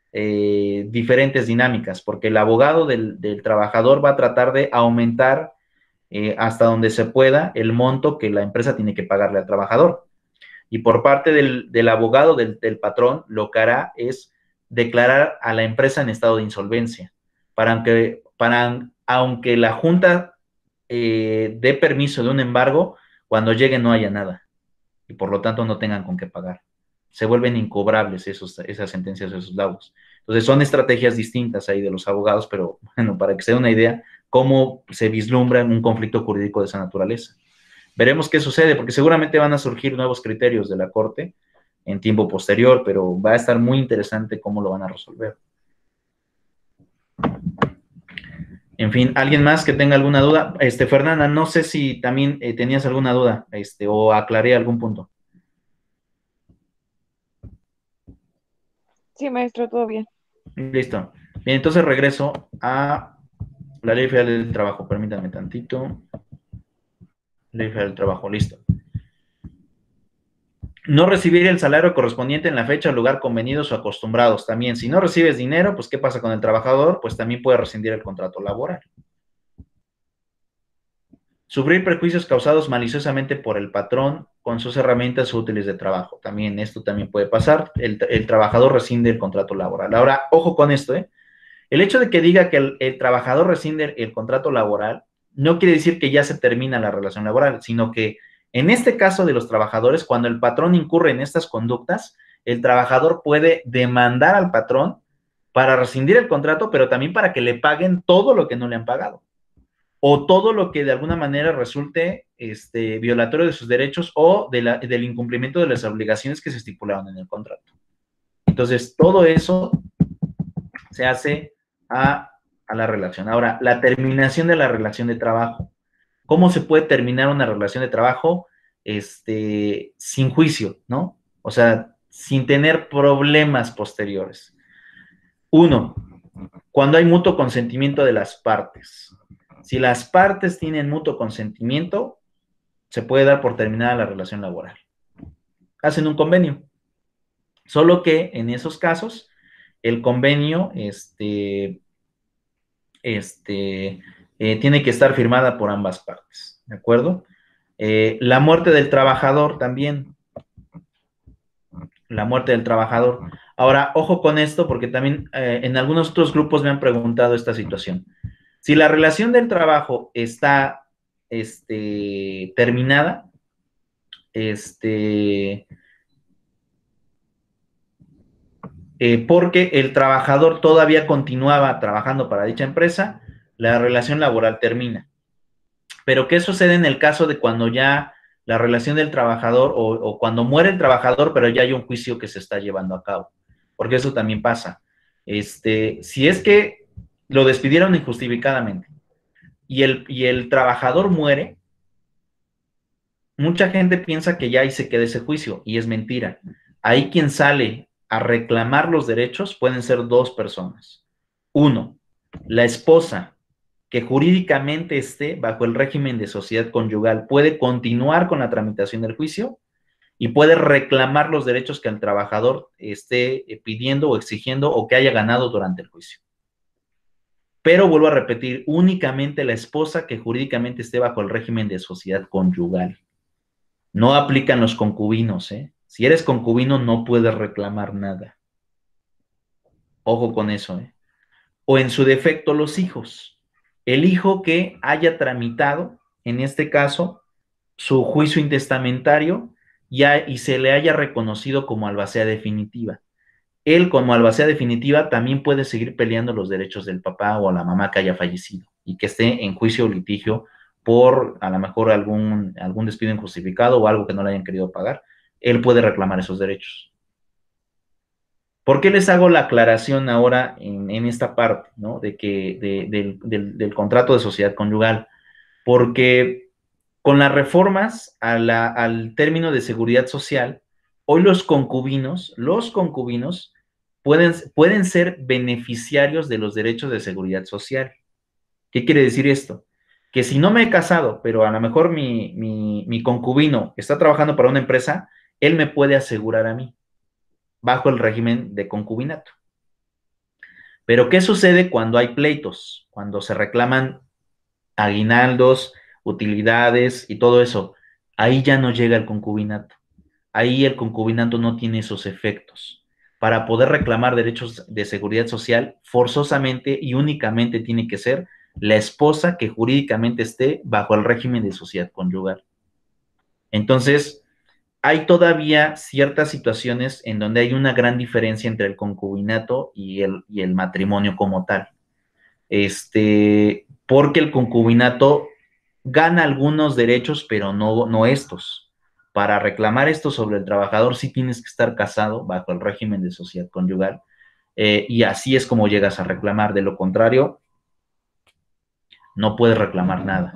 eh, diferentes dinámicas, porque el abogado del, del trabajador va a tratar de aumentar eh, hasta donde se pueda el monto que la empresa tiene que pagarle al trabajador. Y por parte del, del abogado del, del patrón, lo que hará es declarar a la empresa en estado de insolvencia, para que, para, aunque la junta eh, dé permiso de un embargo, cuando llegue no haya nada, y por lo tanto no tengan con qué pagar. Se vuelven incobrables esos, esas sentencias, esos laudos. Entonces son estrategias distintas ahí de los abogados, pero bueno, para que se dé una idea, cómo se vislumbra en un conflicto jurídico de esa naturaleza. Veremos qué sucede, porque seguramente van a surgir nuevos criterios de la Corte en tiempo posterior, pero va a estar muy interesante cómo lo van a resolver. En fin, ¿alguien más que tenga alguna duda? Este, Fernanda, no sé si también eh, tenías alguna duda, este, o aclaré algún punto. Sí, maestro, todo bien. Listo. Bien, entonces regreso a la Ley Federal del Trabajo. Permítanme tantito. Ley Federal del Trabajo, listo. No recibir el salario correspondiente en la fecha o lugar convenidos o acostumbrados. También, si no recibes dinero, pues ¿qué pasa con el trabajador? Pues también puede rescindir el contrato laboral. Sufrir perjuicios causados maliciosamente por el patrón con sus herramientas útiles de trabajo. También esto también puede pasar. El, el trabajador rescinde el contrato laboral. Ahora, ojo con esto, ¿eh? El hecho de que diga que el, el trabajador rescinde el contrato laboral no quiere decir que ya se termina la relación laboral, sino que en este caso de los trabajadores, cuando el patrón incurre en estas conductas, el trabajador puede demandar al patrón para rescindir el contrato, pero también para que le paguen todo lo que no le han pagado, o todo lo que de alguna manera resulte este, violatorio de sus derechos o de la, del incumplimiento de las obligaciones que se estipularon en el contrato. Entonces, todo eso se hace a, a la relación. Ahora, la terminación de la relación de trabajo. ¿Cómo se puede terminar una relación de trabajo este, sin juicio, ¿no? O sea, sin tener problemas posteriores. Uno, cuando hay mutuo consentimiento de las partes. Si las partes tienen mutuo consentimiento, se puede dar por terminada la relación laboral. Hacen un convenio. Solo que en esos casos, el convenio este, este, eh, tiene que estar firmada por ambas partes, ¿de acuerdo? Eh, la muerte del trabajador también. La muerte del trabajador. Ahora, ojo con esto, porque también eh, en algunos otros grupos me han preguntado esta situación. Si la relación del trabajo está este, terminada, este, eh, porque el trabajador todavía continuaba trabajando para dicha empresa, la relación laboral termina. Pero ¿qué sucede en el caso de cuando ya la relación del trabajador o, o cuando muere el trabajador, pero ya hay un juicio que se está llevando a cabo? Porque eso también pasa. Este, si es que lo despidieron injustificadamente y el, y el trabajador muere, mucha gente piensa que ya ahí se queda ese juicio, y es mentira. Ahí quien sale a reclamar los derechos pueden ser dos personas. Uno, la esposa, que jurídicamente esté bajo el régimen de sociedad conyugal, puede continuar con la tramitación del juicio y puede reclamar los derechos que el trabajador esté pidiendo o exigiendo o que haya ganado durante el juicio. Pero vuelvo a repetir, únicamente la esposa que jurídicamente esté bajo el régimen de sociedad conyugal. No aplican los concubinos, ¿eh? Si eres concubino no puedes reclamar nada. Ojo con eso, ¿eh? O en su defecto los hijos. El hijo que haya tramitado, en este caso, su juicio intestamentario ya, y se le haya reconocido como albacea definitiva. Él, como albacea definitiva, también puede seguir peleando los derechos del papá o la mamá que haya fallecido y que esté en juicio o litigio por, a lo mejor, algún, algún despido injustificado o algo que no le hayan querido pagar. Él puede reclamar esos derechos. ¿Por qué les hago la aclaración ahora en, en esta parte, ¿no? De que, de, del, del, del contrato de sociedad conyugal? Porque con las reformas a la, al término de seguridad social, hoy los concubinos, los concubinos pueden, pueden ser beneficiarios de los derechos de seguridad social. ¿Qué quiere decir esto? Que si no me he casado, pero a lo mejor mi, mi, mi concubino está trabajando para una empresa, él me puede asegurar a mí, bajo el régimen de concubinato. Pero ¿qué sucede cuando hay pleitos? Cuando se reclaman aguinaldos, utilidades y todo eso. Ahí ya no llega el concubinato. Ahí el concubinato no tiene esos efectos. Para poder reclamar derechos de seguridad social, forzosamente y únicamente tiene que ser la esposa que jurídicamente esté bajo el régimen de sociedad conyugal. Entonces, hay todavía ciertas situaciones en donde hay una gran diferencia entre el concubinato y el, y el matrimonio como tal. Este, porque el concubinato gana algunos derechos, pero no, no estos. Para reclamar esto sobre el trabajador sí tienes que estar casado bajo el régimen de sociedad conyugal, eh, y así es como llegas a reclamar. De lo contrario, no puedes reclamar nada.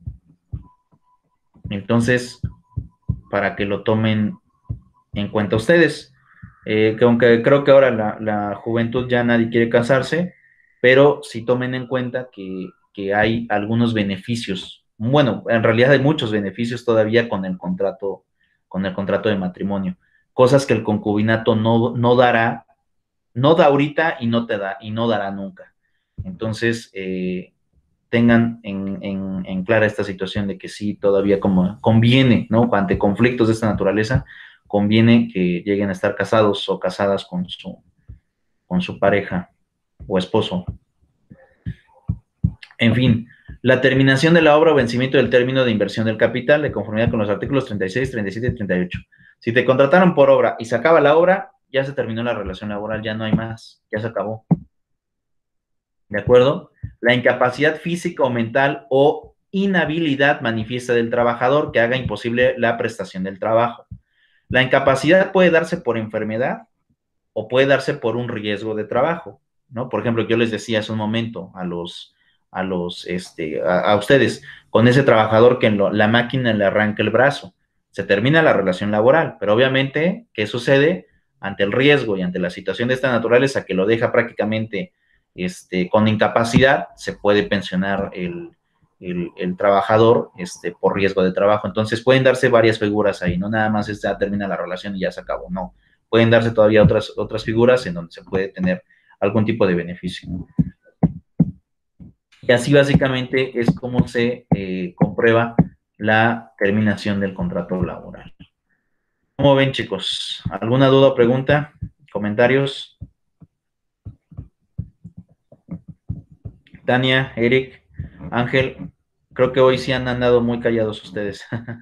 Entonces, para que lo tomen en cuenta ustedes, eh, que aunque creo que ahora la, la juventud ya nadie quiere casarse, pero sí tomen en cuenta que, que hay algunos beneficios, bueno, en realidad hay muchos beneficios todavía con el contrato, con el contrato de matrimonio, cosas que el concubinato no, no dará, no da ahorita y no te da, y no dará nunca. Entonces, eh, tengan en, en, en clara esta situación de que sí, todavía como conviene, ¿no? Ante conflictos de esta naturaleza, conviene que lleguen a estar casados o casadas con su, con su pareja o esposo. En fin, la terminación de la obra o vencimiento del término de inversión del capital de conformidad con los artículos treinta y seis, treinta y siete y treinta y ocho. Si te contrataron por obra y se acaba la obra, ya se terminó la relación laboral, ya no hay más, ya se acabó. ¿De acuerdo? La incapacidad física o mental o inhabilidad manifiesta del trabajador que haga imposible la prestación del trabajo. La incapacidad puede darse por enfermedad o puede darse por un riesgo de trabajo, ¿no? Por ejemplo, yo les decía hace un momento a los, a los, este, a, a ustedes, con ese trabajador que en lo, la máquina le arranca el brazo, se termina la relación laboral, pero obviamente, ¿qué sucede? Ante el riesgo y ante la situación de esta naturaleza que lo deja prácticamente este, con incapacidad, se puede pensionar el, el, el trabajador este, por riesgo de trabajo. Entonces pueden darse varias figuras ahí, no nada más esta termina la relación y ya se acabó, no. Pueden darse todavía otras, otras figuras en donde se puede tener algún tipo de beneficio. Y así básicamente es como se eh, comprueba la terminación del contrato laboral. ¿Cómo ven, chicos? ¿Alguna duda o pregunta? ¿Comentarios? Tania, Eric, Ángel, creo que hoy sí han andado muy callados ustedes.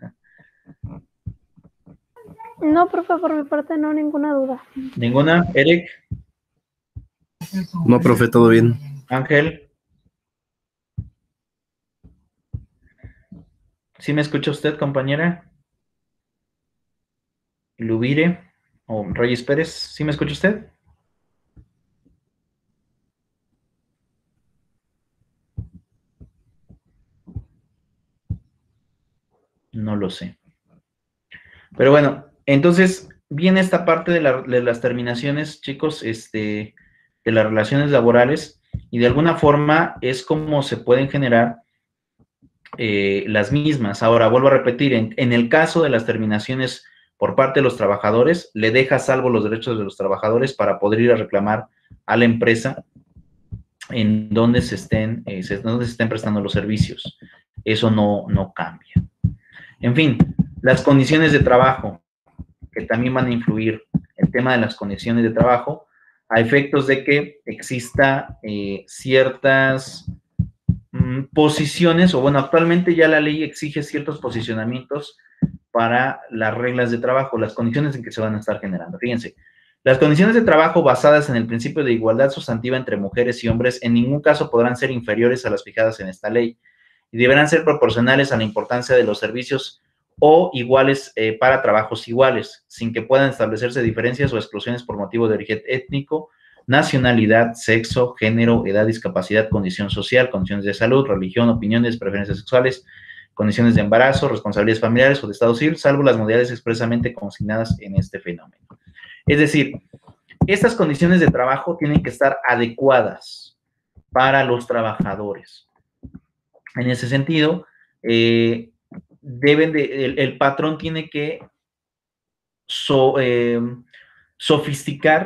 No, profe, por mi parte no, ninguna duda. ¿Ninguna? Eric. No, profe, todo bien. Ángel. ¿Sí me escucha usted, compañera? Lubire o Reyes Pérez, ¿sí me escucha usted? No lo sé. Pero bueno, entonces viene esta parte de, la, de las terminaciones, chicos, este, de las relaciones laborales, y de alguna forma es como se pueden generar eh, las mismas. Ahora, vuelvo a repetir, en, en el caso de las terminaciones por parte de los trabajadores, le deja salvo los derechos de los trabajadores para poder ir a reclamar a la empresa en donde se estén, eh, se, donde se estén prestando los servicios. Eso no, no cambia. En fin, las condiciones de trabajo, que también van a influir, el tema de las condiciones de trabajo, a efectos de que exista eh, ciertas mm, posiciones, o bueno, actualmente ya la ley exige ciertos posicionamientos para las reglas de trabajo, las condiciones en que se van a estar generando. Fíjense, las condiciones de trabajo basadas en el principio de igualdad sustantiva entre mujeres y hombres en ningún caso podrán ser inferiores a las fijadas en esta ley y deberán ser proporcionales a la importancia de los servicios o iguales eh, para trabajos iguales, sin que puedan establecerse diferencias o exclusiones por motivo de origen étnico, nacionalidad, sexo, género, edad, discapacidad, condición social, condiciones de salud, religión, opiniones, preferencias sexuales, condiciones de embarazo, responsabilidades familiares o de estado civil, salvo las modalidades expresamente consignadas en este fenómeno. Es decir, estas condiciones de trabajo tienen que estar adecuadas para los trabajadores. En ese sentido, eh, deben de, el, el patrón tiene que so, eh, sofisticar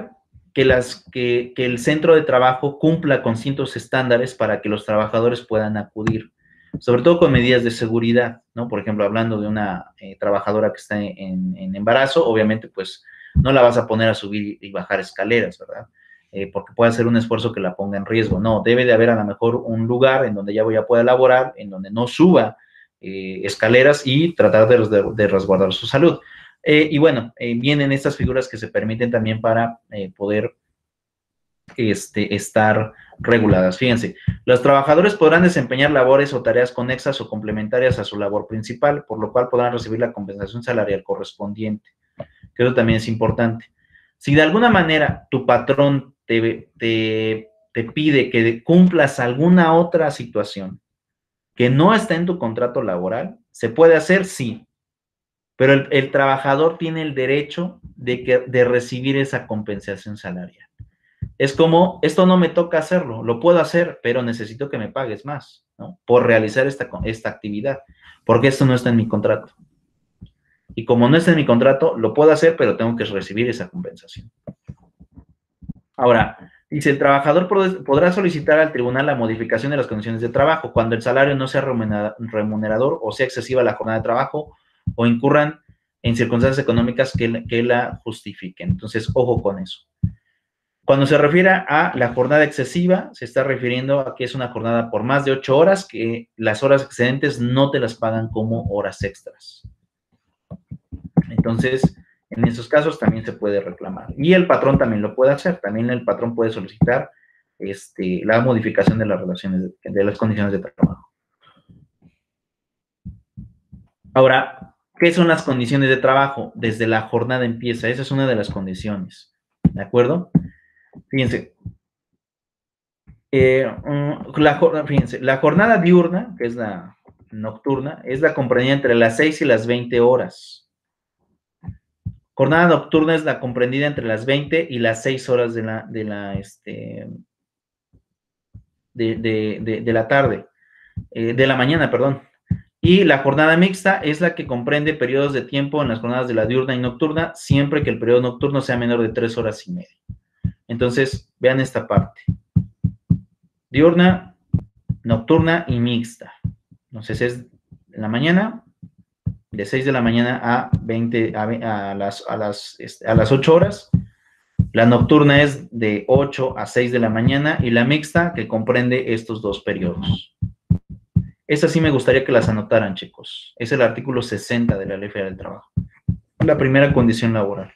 que, las, que, que el centro de trabajo cumpla con ciertos estándares para que los trabajadores puedan acudir, sobre todo con medidas de seguridad, ¿no? Por ejemplo, hablando de una eh, trabajadora que está en, en embarazo, obviamente, pues, no la vas a poner a subir y bajar escaleras, ¿verdad? Eh, porque puede hacer un esfuerzo que la ponga en riesgo. No, debe de haber a lo mejor un lugar en donde ella ya pueda laborar, en donde no suba eh, escaleras y tratar de, de, de resguardar su salud. Eh, y bueno, eh, vienen estas figuras que se permiten también para eh, poder este, estar reguladas. Fíjense, los trabajadores podrán desempeñar labores o tareas conexas o complementarias a su labor principal, por lo cual podrán recibir la compensación salarial correspondiente, que eso también es importante. Si de alguna manera tu patrón te, te, te pide que cumplas alguna otra situación que no está en tu contrato laboral, ¿se puede hacer? Sí. Pero el, el trabajador tiene el derecho de, que, de recibir esa compensación salarial. Es como, esto no me toca hacerlo, lo puedo hacer, pero necesito que me pagues más, ¿no? Por realizar esta, esta actividad, porque esto no está en mi contrato. Y como no está en mi contrato, lo puedo hacer, pero tengo que recibir esa compensación. Ahora, dice, el trabajador podrá solicitar al tribunal la modificación de las condiciones de trabajo cuando el salario no sea remunerador o sea excesiva la jornada de trabajo o incurran en circunstancias económicas que, que la justifiquen. Entonces, ojo con eso. Cuando se refiere a la jornada excesiva, se está refiriendo a que es una jornada por más de ocho horas, que las horas excedentes no te las pagan como horas extras. Entonces, en esos casos también se puede reclamar. Y el patrón también lo puede hacer. También el patrón puede solicitar este, la modificación de las relaciones, de, de las condiciones de trabajo. Ahora, ¿qué son las condiciones de trabajo? Desde la jornada empieza. Esa es una de las condiciones. ¿De acuerdo? Fíjense. Eh, la, fíjense, la jornada diurna, que es la nocturna, es la comprendida entre las seis y las veinte horas. Jornada nocturna es la comprendida entre las veinte y las seis horas de la, de la, este, de, de, de, de la tarde, eh, de la mañana, perdón. Y la jornada mixta es la que comprende periodos de tiempo en las jornadas de la diurna y nocturna, siempre que el periodo nocturno sea menor de tres horas y media. Entonces, vean esta parte. Diurna, nocturna y mixta. Entonces, es en la mañana, de seis de la mañana a veinte, a, a, las, a, las, a las ocho horas. La nocturna es de ocho a seis de la mañana y la mixta que comprende estos dos periodos. Esta sí me gustaría que las anotaran, chicos. Es el artículo sesenta de la Ley Federal del Trabajo. La primera condición laboral.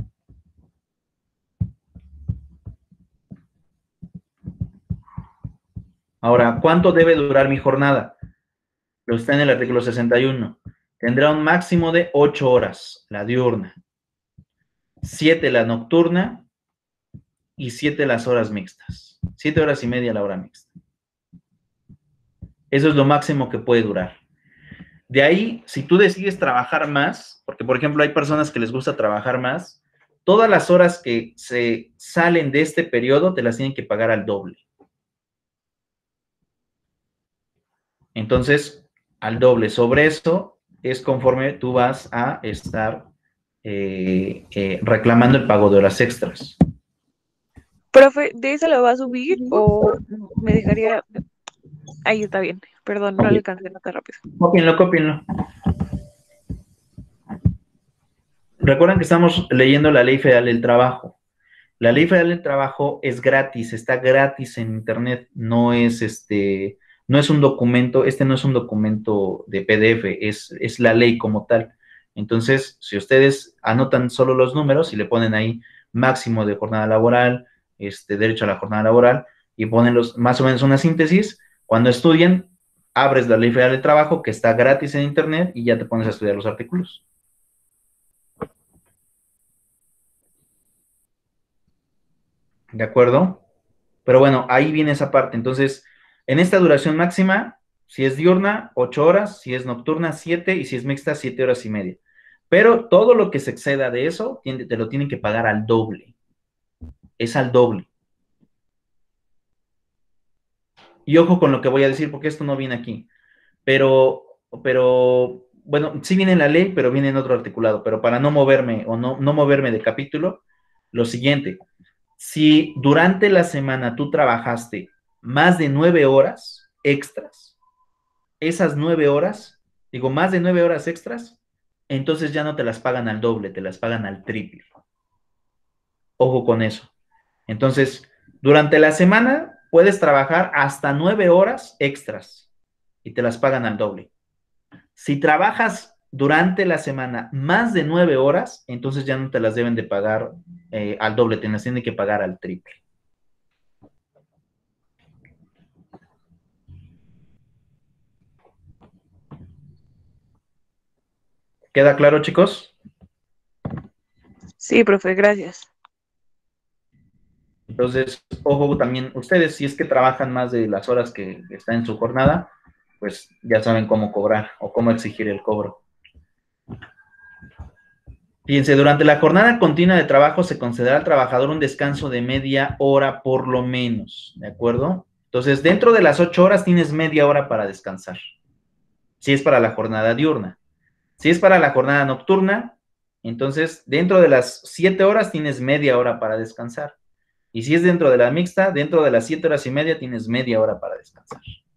Ahora, ¿cuánto debe durar mi jornada? Lo está en el artículo sesenta y uno. Tendrá un máximo de ocho horas, la diurna, siete la nocturna y siete las horas mixtas. siete horas y media la hora mixta. Eso es lo máximo que puede durar. De ahí, si tú decides trabajar más, porque por ejemplo hay personas que les gusta trabajar más, todas las horas que se salen de este periodo te las tienen que pagar al doble. Entonces, al doble. Sobre eso es conforme tú vas a estar eh, eh, reclamando el pago de horas extras. Profe, ¿de eso lo va a subir o me dejaría...? Ahí está bien, perdón, no le alcancé a notar rápido. Cópienlo, cópienlo. Recuerden que estamos leyendo la Ley Federal del Trabajo. La Ley Federal del Trabajo es gratis, está gratis en internet, no es este, no es un documento, este no es un documento de P D F, es, es la ley como tal. Entonces, si ustedes anotan solo los números y le ponen ahí máximo de jornada laboral, este, derecho a la jornada laboral, y ponen los, más o menos una síntesis, cuando estudien, abres la Ley Federal del Trabajo, que está gratis en internet, y ya te pones a estudiar los artículos. ¿De acuerdo? Pero bueno, ahí viene esa parte. Entonces, en esta duración máxima, si es diurna, ocho horas, si es nocturna, siete, y si es mixta, siete horas y media. Pero todo lo que se exceda de eso, te lo tienen que pagar al doble. Es al doble. Y ojo con lo que voy a decir, porque esto no viene aquí. Pero, pero, bueno, sí viene en la ley, pero viene en otro articulado. Pero para no moverme, o no, no moverme de capítulo, lo siguiente. si durante la semana tú trabajaste más de nueve horas extras, esas nueve horas, digo, más de nueve horas extras, entonces ya no te las pagan al doble, te las pagan al triple. Ojo con eso. Entonces, durante la semana puedes trabajar hasta nueve horas extras y te las pagan al doble. Si trabajas durante la semana más de nueve horas, entonces ya no te las deben de pagar eh, al doble, te las tienen que pagar al triple. ¿Queda claro, chicos? Sí, profe, gracias. Entonces, ojo también, ustedes si es que trabajan más de las horas que están en su jornada, pues ya saben cómo cobrar o cómo exigir el cobro. Fíjense, durante la jornada continua de trabajo se concederá al trabajador un descanso de media hora por lo menos, ¿de acuerdo? Entonces, dentro de las ocho horas tienes media hora para descansar, si es para la jornada diurna. Si es para la jornada nocturna, entonces dentro de las siete horas tienes media hora para descansar. Y si es dentro de la mixta, dentro de las siete horas y media tienes media hora para descansar.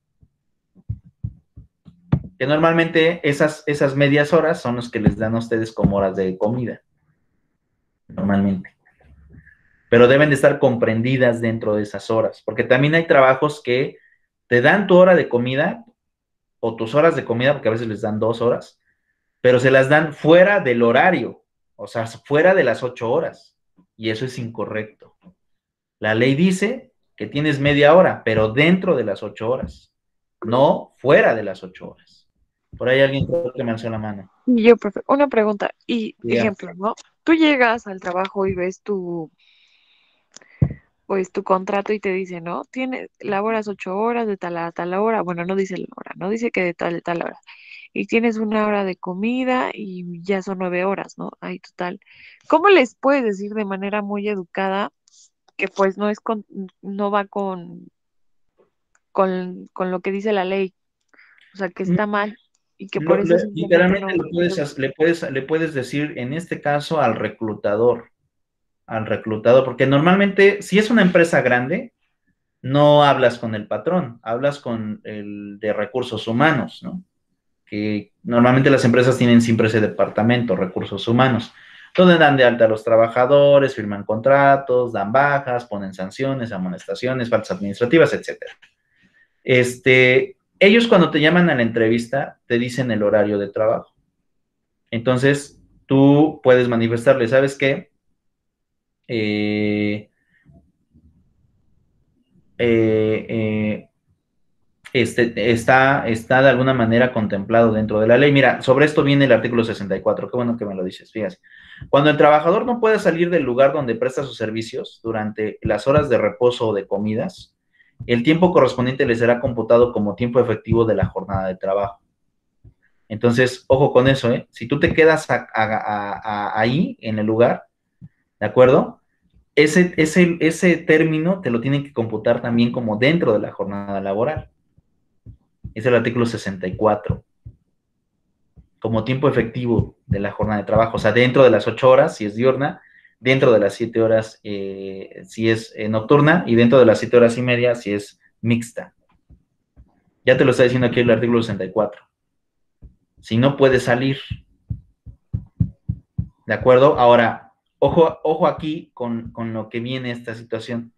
Que normalmente esas, esas medias horas son los que les dan a ustedes como horas de comida. Normalmente. Pero deben de estar comprendidas dentro de esas horas. Porque también hay trabajos que te dan tu hora de comida o tus horas de comida, porque a veces les dan dos horas, pero se las dan fuera del horario, o sea, fuera de las ocho horas. Y eso es incorrecto. La ley dice que tienes media hora, pero dentro de las ocho horas, no fuera de las ocho horas. Por ahí alguien creo que me alzó la mano. Y yo, profe, una pregunta. Y Ya. ejemplo, ¿no? Tú llegas al trabajo y ves tu, pues, tu contrato y te dice, ¿no? Tienes, laboras ocho horas de tal a tal hora. Bueno, no dice la hora, no dice que de tal a tal hora. Y tienes una hora de comida y ya son nueve horas, ¿no? Ahí total. ¿Cómo les puedes decir de manera muy educada que pues no es con, no va con, con, con lo que dice la ley? O sea, que está mal y que por Lo- eso lo- simplemente literalmente no. lo puedes, hacer- le, puedes, le puedes decir, en este caso, al reclutador, al reclutador, porque normalmente, si es una empresa grande, no hablas con el patrón, hablas con el de recursos humanos, ¿no? Que normalmente las empresas tienen siempre ese departamento, recursos humanos, donde dan de alta a los trabajadores, firman contratos, dan bajas, ponen sanciones, amonestaciones, faltas administrativas, etcétera. Este, ellos cuando te llaman a la entrevista te dicen el horario de trabajo. Entonces, tú puedes manifestarle, ¿sabes qué? Eh, eh, eh, este, está, está de alguna manera contemplado dentro de la ley. Mira, sobre esto viene el artículo sesenta y cuatro, qué bueno que me lo dices, fíjate. Cuando el trabajador no puede salir del lugar donde presta sus servicios durante las horas de reposo o de comidas, el tiempo correspondiente le será computado como tiempo efectivo de la jornada de trabajo. Entonces, ojo con eso, ¿eh? Si tú te quedas a, a, a, a, ahí, en el lugar, ¿de acuerdo? Ese, ese, ese término te lo tienen que computar también como dentro de la jornada laboral. Es el artículo sesenta y cuatro. Como tiempo efectivo de la jornada de trabajo. O sea, dentro de las ocho horas, si es diurna, dentro de las siete horas, eh, si es eh, nocturna, y dentro de las siete horas y media, si es mixta. Ya te lo está diciendo aquí el artículo sesenta y cuatro. Si no puedes salir. ¿De acuerdo? Ahora, ojo, ojo aquí con, con lo que viene esta situación.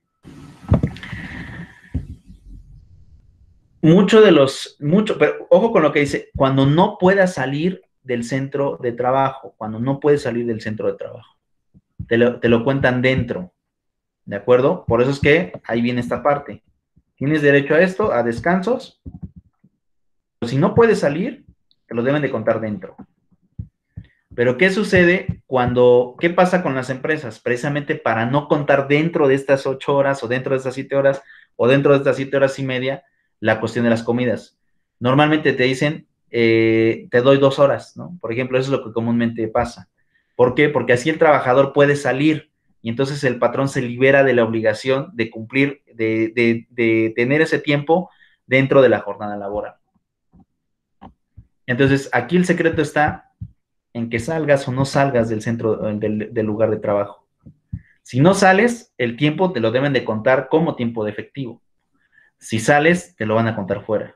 Mucho de los, mucho, pero ojo con lo que dice, cuando no puedas salir del centro de trabajo, cuando no puedes salir del centro de trabajo, te lo, te lo cuentan dentro, ¿de acuerdo? Por eso es que ahí viene esta parte. Tienes derecho a esto, a descansos, pero si no puedes salir, te lo deben de contar dentro. Pero ¿qué sucede cuando, qué pasa con las empresas? Precisamente para no contar dentro de estas ocho horas o dentro de estas siete horas o dentro de estas siete horas y media la cuestión de las comidas. Normalmente te dicen, eh, te doy dos horas, ¿no? Por ejemplo, eso es lo que comúnmente pasa. ¿Por qué? Porque así el trabajador puede salir y entonces el patrón se libera de la obligación de cumplir, de, de, de tener ese tiempo dentro de la jornada laboral. Entonces, aquí el secreto está en que salgas o no salgas del centro, del, del lugar de trabajo. Si no sales, el tiempo te lo deben de contar como tiempo de efectivo. Si sales, te lo van a contar fuera.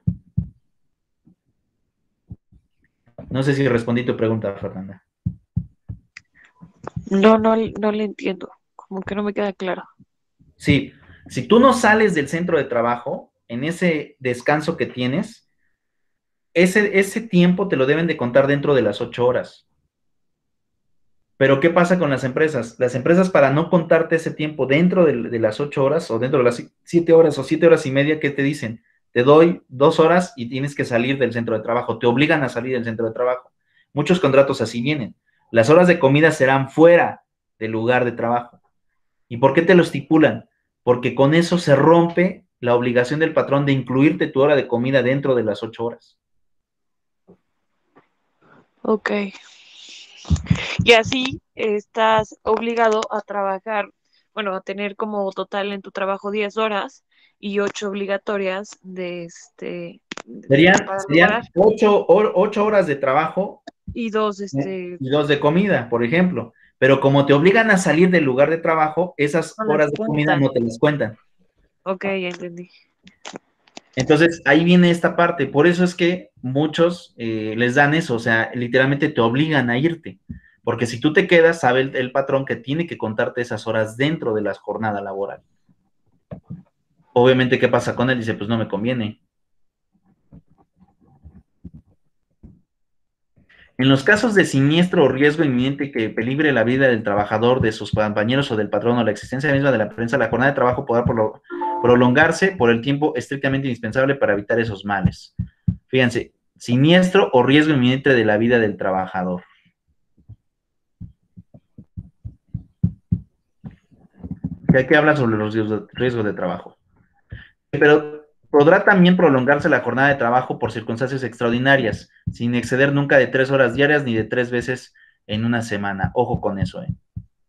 No sé si respondí tu pregunta, Fernanda. No, no, no le entiendo. Como que no me queda claro. Sí, si tú no sales del centro de trabajo, en ese descanso que tienes, ese, ese tiempo te lo deben de contar dentro de las ocho horas. Pero ¿qué pasa con las empresas? Las empresas, para no contarte ese tiempo dentro de, de las ocho horas o dentro de las siete horas o siete horas y media, ¿qué te dicen? Te doy dos horas y tienes que salir del centro de trabajo. Te obligan a salir del centro de trabajo. Muchos contratos así vienen. Las horas de comida serán fuera del lugar de trabajo. ¿Y por qué te lo estipulan? Porque con eso se rompe la obligación del patrón de incluirte tu hora de comida dentro de las ocho horas. Ok. Y así estás obligado a trabajar, bueno, a tener como total en tu trabajo diez horas y ocho obligatorias de este de, Serían, para laborar serían ocho, ocho horas de trabajo y dos ¿eh? este Y dos de comida, por ejemplo. Pero como te obligan a salir del lugar de trabajo, esas no las horas de comida cuentan. no te las cuentan. Ok, ya entendí. Entonces, ahí viene esta parte. Por eso es que muchos eh, les dan eso, o sea, literalmente te obligan a irte. Porque si tú te quedas, sabe el, el patrón que tiene que contarte esas horas dentro de la jornada laboral. Obviamente, ¿qué pasa con él? Dice, pues no me conviene. En los casos de siniestro o riesgo inminente que peligre la vida del trabajador, de sus compañeros o del patrón o la existencia misma de la prensa, la jornada de trabajo podrá prolo- prolongarse por el tiempo estrictamente indispensable para evitar esos males. Fíjense, siniestro o riesgo inminente de la vida del trabajador. Que aquí habla sobre los riesgos riesgos de trabajo. Pero podrá también prolongarse la jornada de trabajo por circunstancias extraordinarias, sin exceder nunca de tres horas diarias ni de tres veces en una semana. Ojo con eso, ¿eh?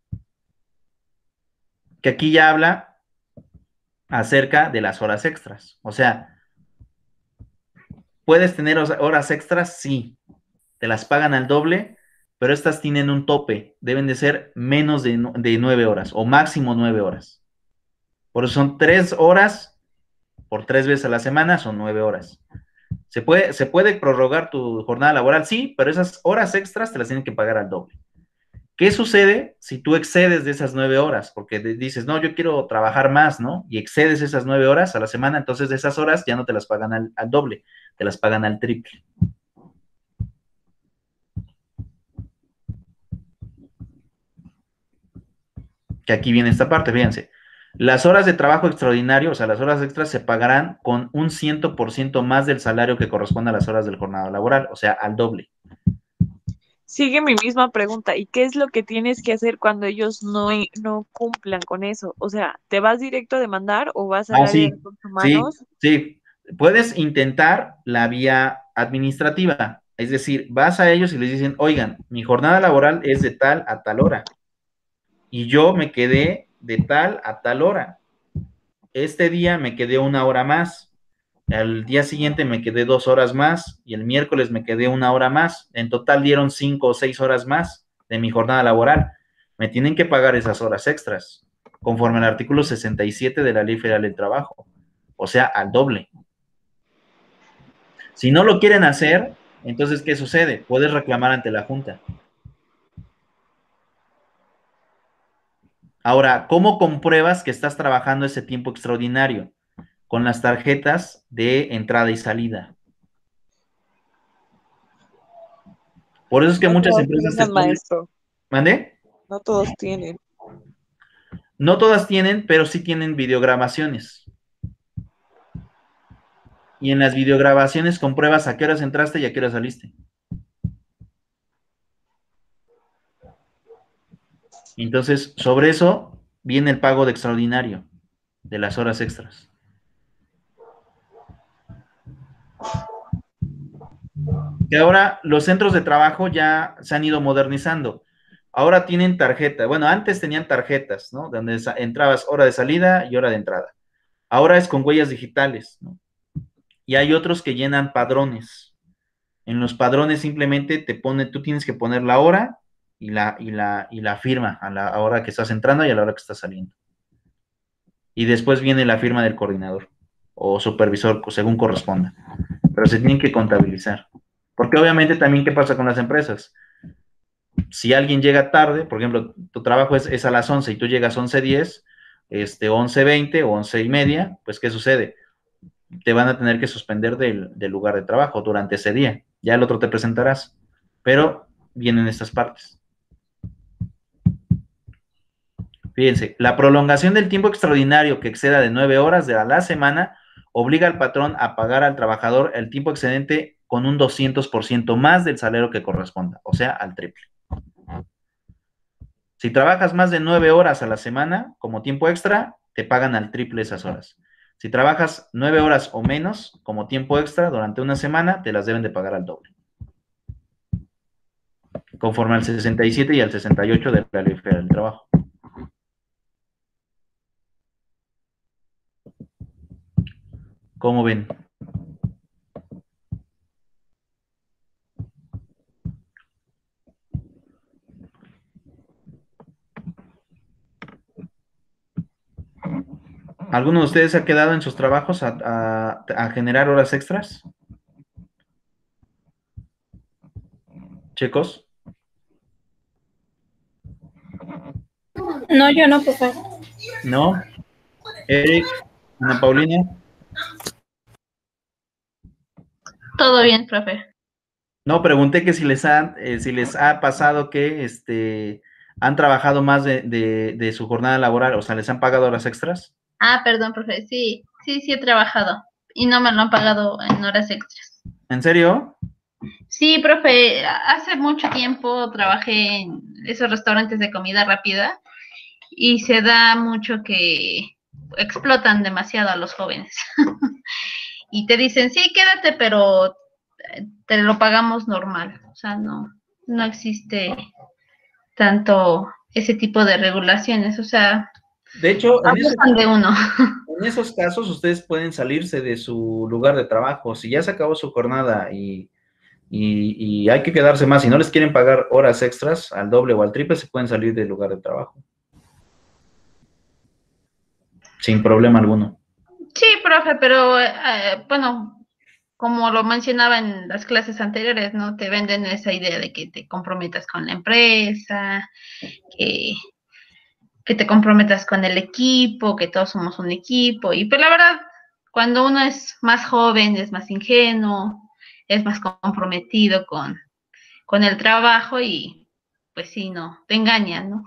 Que aquí ya habla acerca de las horas extras. O sea, ¿puedes tener horas extras? Sí. Te las pagan al doble, pero estas tienen un tope. Deben de ser menos de, de nueve horas o máximo nueve horas. Por eso son tres horas por tres veces a la semana, son nueve horas. ¿Se puede, ¿Se puede prorrogar tu jornada laboral? Sí, pero esas horas extras te las tienen que pagar al doble. ¿Qué sucede si tú excedes de esas nueve horas? Porque dices, no, yo quiero trabajar más, ¿no? Y excedes esas nueve horas a la semana, entonces de esas horas ya no te las pagan al, al doble, te las pagan al triple. Que aquí viene esta parte, fíjense. Las horas de trabajo extraordinario, o sea, las horas extras se pagarán con un cien por ciento más del salario que corresponde a las horas del jornada laboral, o sea, al doble. Sigue mi misma pregunta. ¿Y qué es lo que tienes que hacer cuando ellos no, no cumplan con eso? O sea, ¿te vas directo a demandar o vas al Ah, área de sí, recursos sí, humanos? sí. Puedes intentar la vía administrativa, es decir, vas a ellos y les dicen, oigan, mi jornada laboral es de tal a tal hora y yo me quedé de tal a tal hora. Este día me quedé una hora más, al día siguiente me quedé dos horas más y el miércoles me quedé una hora más. En total dieron cinco o seis horas más de mi jornada laboral. Me tienen que pagar esas horas extras, conforme al artículo sesenta y siete de la Ley Federal del Trabajo, o sea, al doble. Si no lo quieren hacer, entonces, ¿qué sucede? Puedes reclamar ante la Junta. Ahora, ¿cómo compruebas que estás trabajando ese tiempo extraordinario? Con las tarjetas de entrada y salida. Por eso es que No muchas todos empresas te tienen, ponen... maestro. ¿Mande? No todos tienen. No todas tienen, pero sí tienen videograbaciones. Y en las videograbaciones compruebas a qué horas entraste y a qué horas saliste. Entonces, sobre eso viene el pago de extraordinario, de las horas extras. Que ahora los centros de trabajo ya se han ido modernizando. Ahora tienen tarjeta. Bueno, antes tenían tarjetas, ¿no? Donde entrabas hora de salida y hora de entrada. Ahora es con huellas digitales, ¿no? Y hay otros que llenan padrones. En los padrones simplemente te pone, tú tienes que poner la hora y la, y la, y la firma a la hora que estás entrando y a la hora que estás saliendo. Y después viene la firma del coordinador o supervisor, según corresponda. Pero se tienen que contabilizar. Porque obviamente también, ¿qué pasa con las empresas? Si alguien llega tarde, por ejemplo, tu trabajo es, es a las once y tú llegas once diez, este, once veinte o once y media, pues ¿qué sucede? Te van a tener que suspender del, del lugar de trabajo durante ese día. Ya el otro te presentarás. Pero vienen estas partes. Fíjense, la prolongación del tiempo extraordinario que exceda de nueve horas de a la semana obliga al patrón a pagar al trabajador el tiempo excedente con un doscientos por ciento más del salario que corresponda, o sea, al triple. Si trabajas más de nueve horas a la semana como tiempo extra, te pagan al triple esas horas. Si trabajas nueve horas o menos como tiempo extra durante una semana, te las deben de pagar al doble. Conforme al sesenta y siete y al sesenta y ocho de la Ley Federal del Trabajo. ¿Cómo ven? ¿Alguno de ustedes ha quedado en sus trabajos a, a, a generar horas extras? Chicos. No, yo no, profe. ¿No? Eric, Ana Paulina. Todo bien, profe. No, pregunté que si les ha, eh, si les ha pasado que este, han trabajado más de, de, de su jornada laboral, o sea, ¿les han pagado horas extras? Ah, perdón, profe. Sí, sí, sí he trabajado. Y no me lo han pagado en horas extras. ¿En serio? Sí, profe. Hace mucho tiempo trabajé en esos restaurantes de comida rápida y se da mucho que explotan demasiado a los jóvenes. Y te dicen, sí, quédate, pero te lo pagamos normal. O sea, no, no existe tanto ese tipo de regulaciones. O sea, de hecho, en esos, de uno. En esos casos ustedes pueden salirse de su lugar de trabajo. Si ya se acabó su jornada y, y, y hay que quedarse más, si no les quieren pagar horas extras al doble o al triple, se pueden salir del lugar de trabajo. Sin problema alguno. Sí, profe, pero eh, bueno, como lo mencionaba en las clases anteriores, ¿no? Te venden esa idea de que te comprometas con la empresa, que, que te comprometas con el equipo, que todos somos un equipo. Y pues la verdad, cuando uno es más joven, es más ingenuo, es más comprometido con, con el trabajo y pues sí, no, te engañan, ¿no?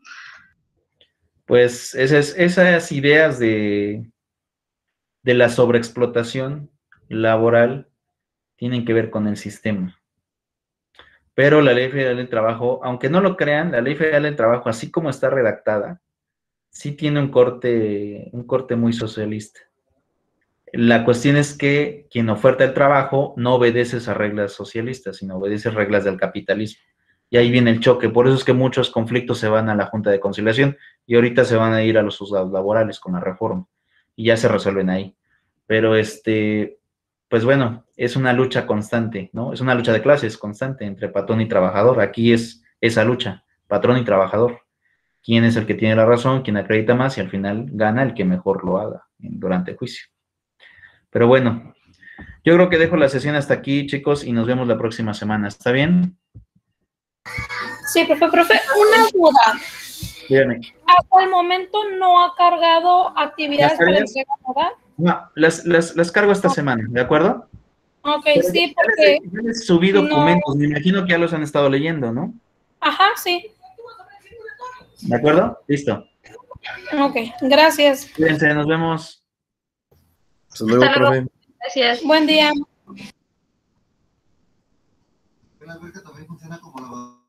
Pues esas, esas ideas de, de la sobreexplotación laboral tienen que ver con el sistema. Pero la Ley Federal del Trabajo, aunque no lo crean, la Ley Federal del Trabajo, así como está redactada, sí tiene un corte, un corte muy socialista. La cuestión es que quien oferta el trabajo no obedece esas reglas socialistas, sino obedece reglas del capitalismo. Y ahí viene el choque. Por eso es que muchos conflictos se van a la Junta de Conciliación y ahorita se van a ir a los juzgados laborales con la reforma. Y ya se resuelven ahí. Pero este, pues bueno, es una lucha constante, ¿no? Es una lucha de clases constante entre patrón y trabajador. Aquí es esa lucha, patrón y trabajador. ¿Quién es el que tiene la razón? ¿Quién acredita más? Y al final gana el que mejor lo haga durante el juicio. Pero bueno, yo creo que dejo la sesión hasta aquí, chicos, y nos vemos la próxima semana. ¿Está bien? Sí, profe, profe, una duda. Dígame. Hasta el momento no ha cargado actividades para entrega, ¿verdad? No, las, las, las cargo esta semana, ¿de acuerdo? Ok, Pero sí, ya porque... les, ya les subí documentos, no... me imagino que ya los han estado leyendo, ¿no? Ajá, sí. ¿De acuerdo? Listo. Ok, gracias. Cuídense, nos vemos. Hasta luego, profe. Gracias. Buen día. La alberca también funciona como lavadora.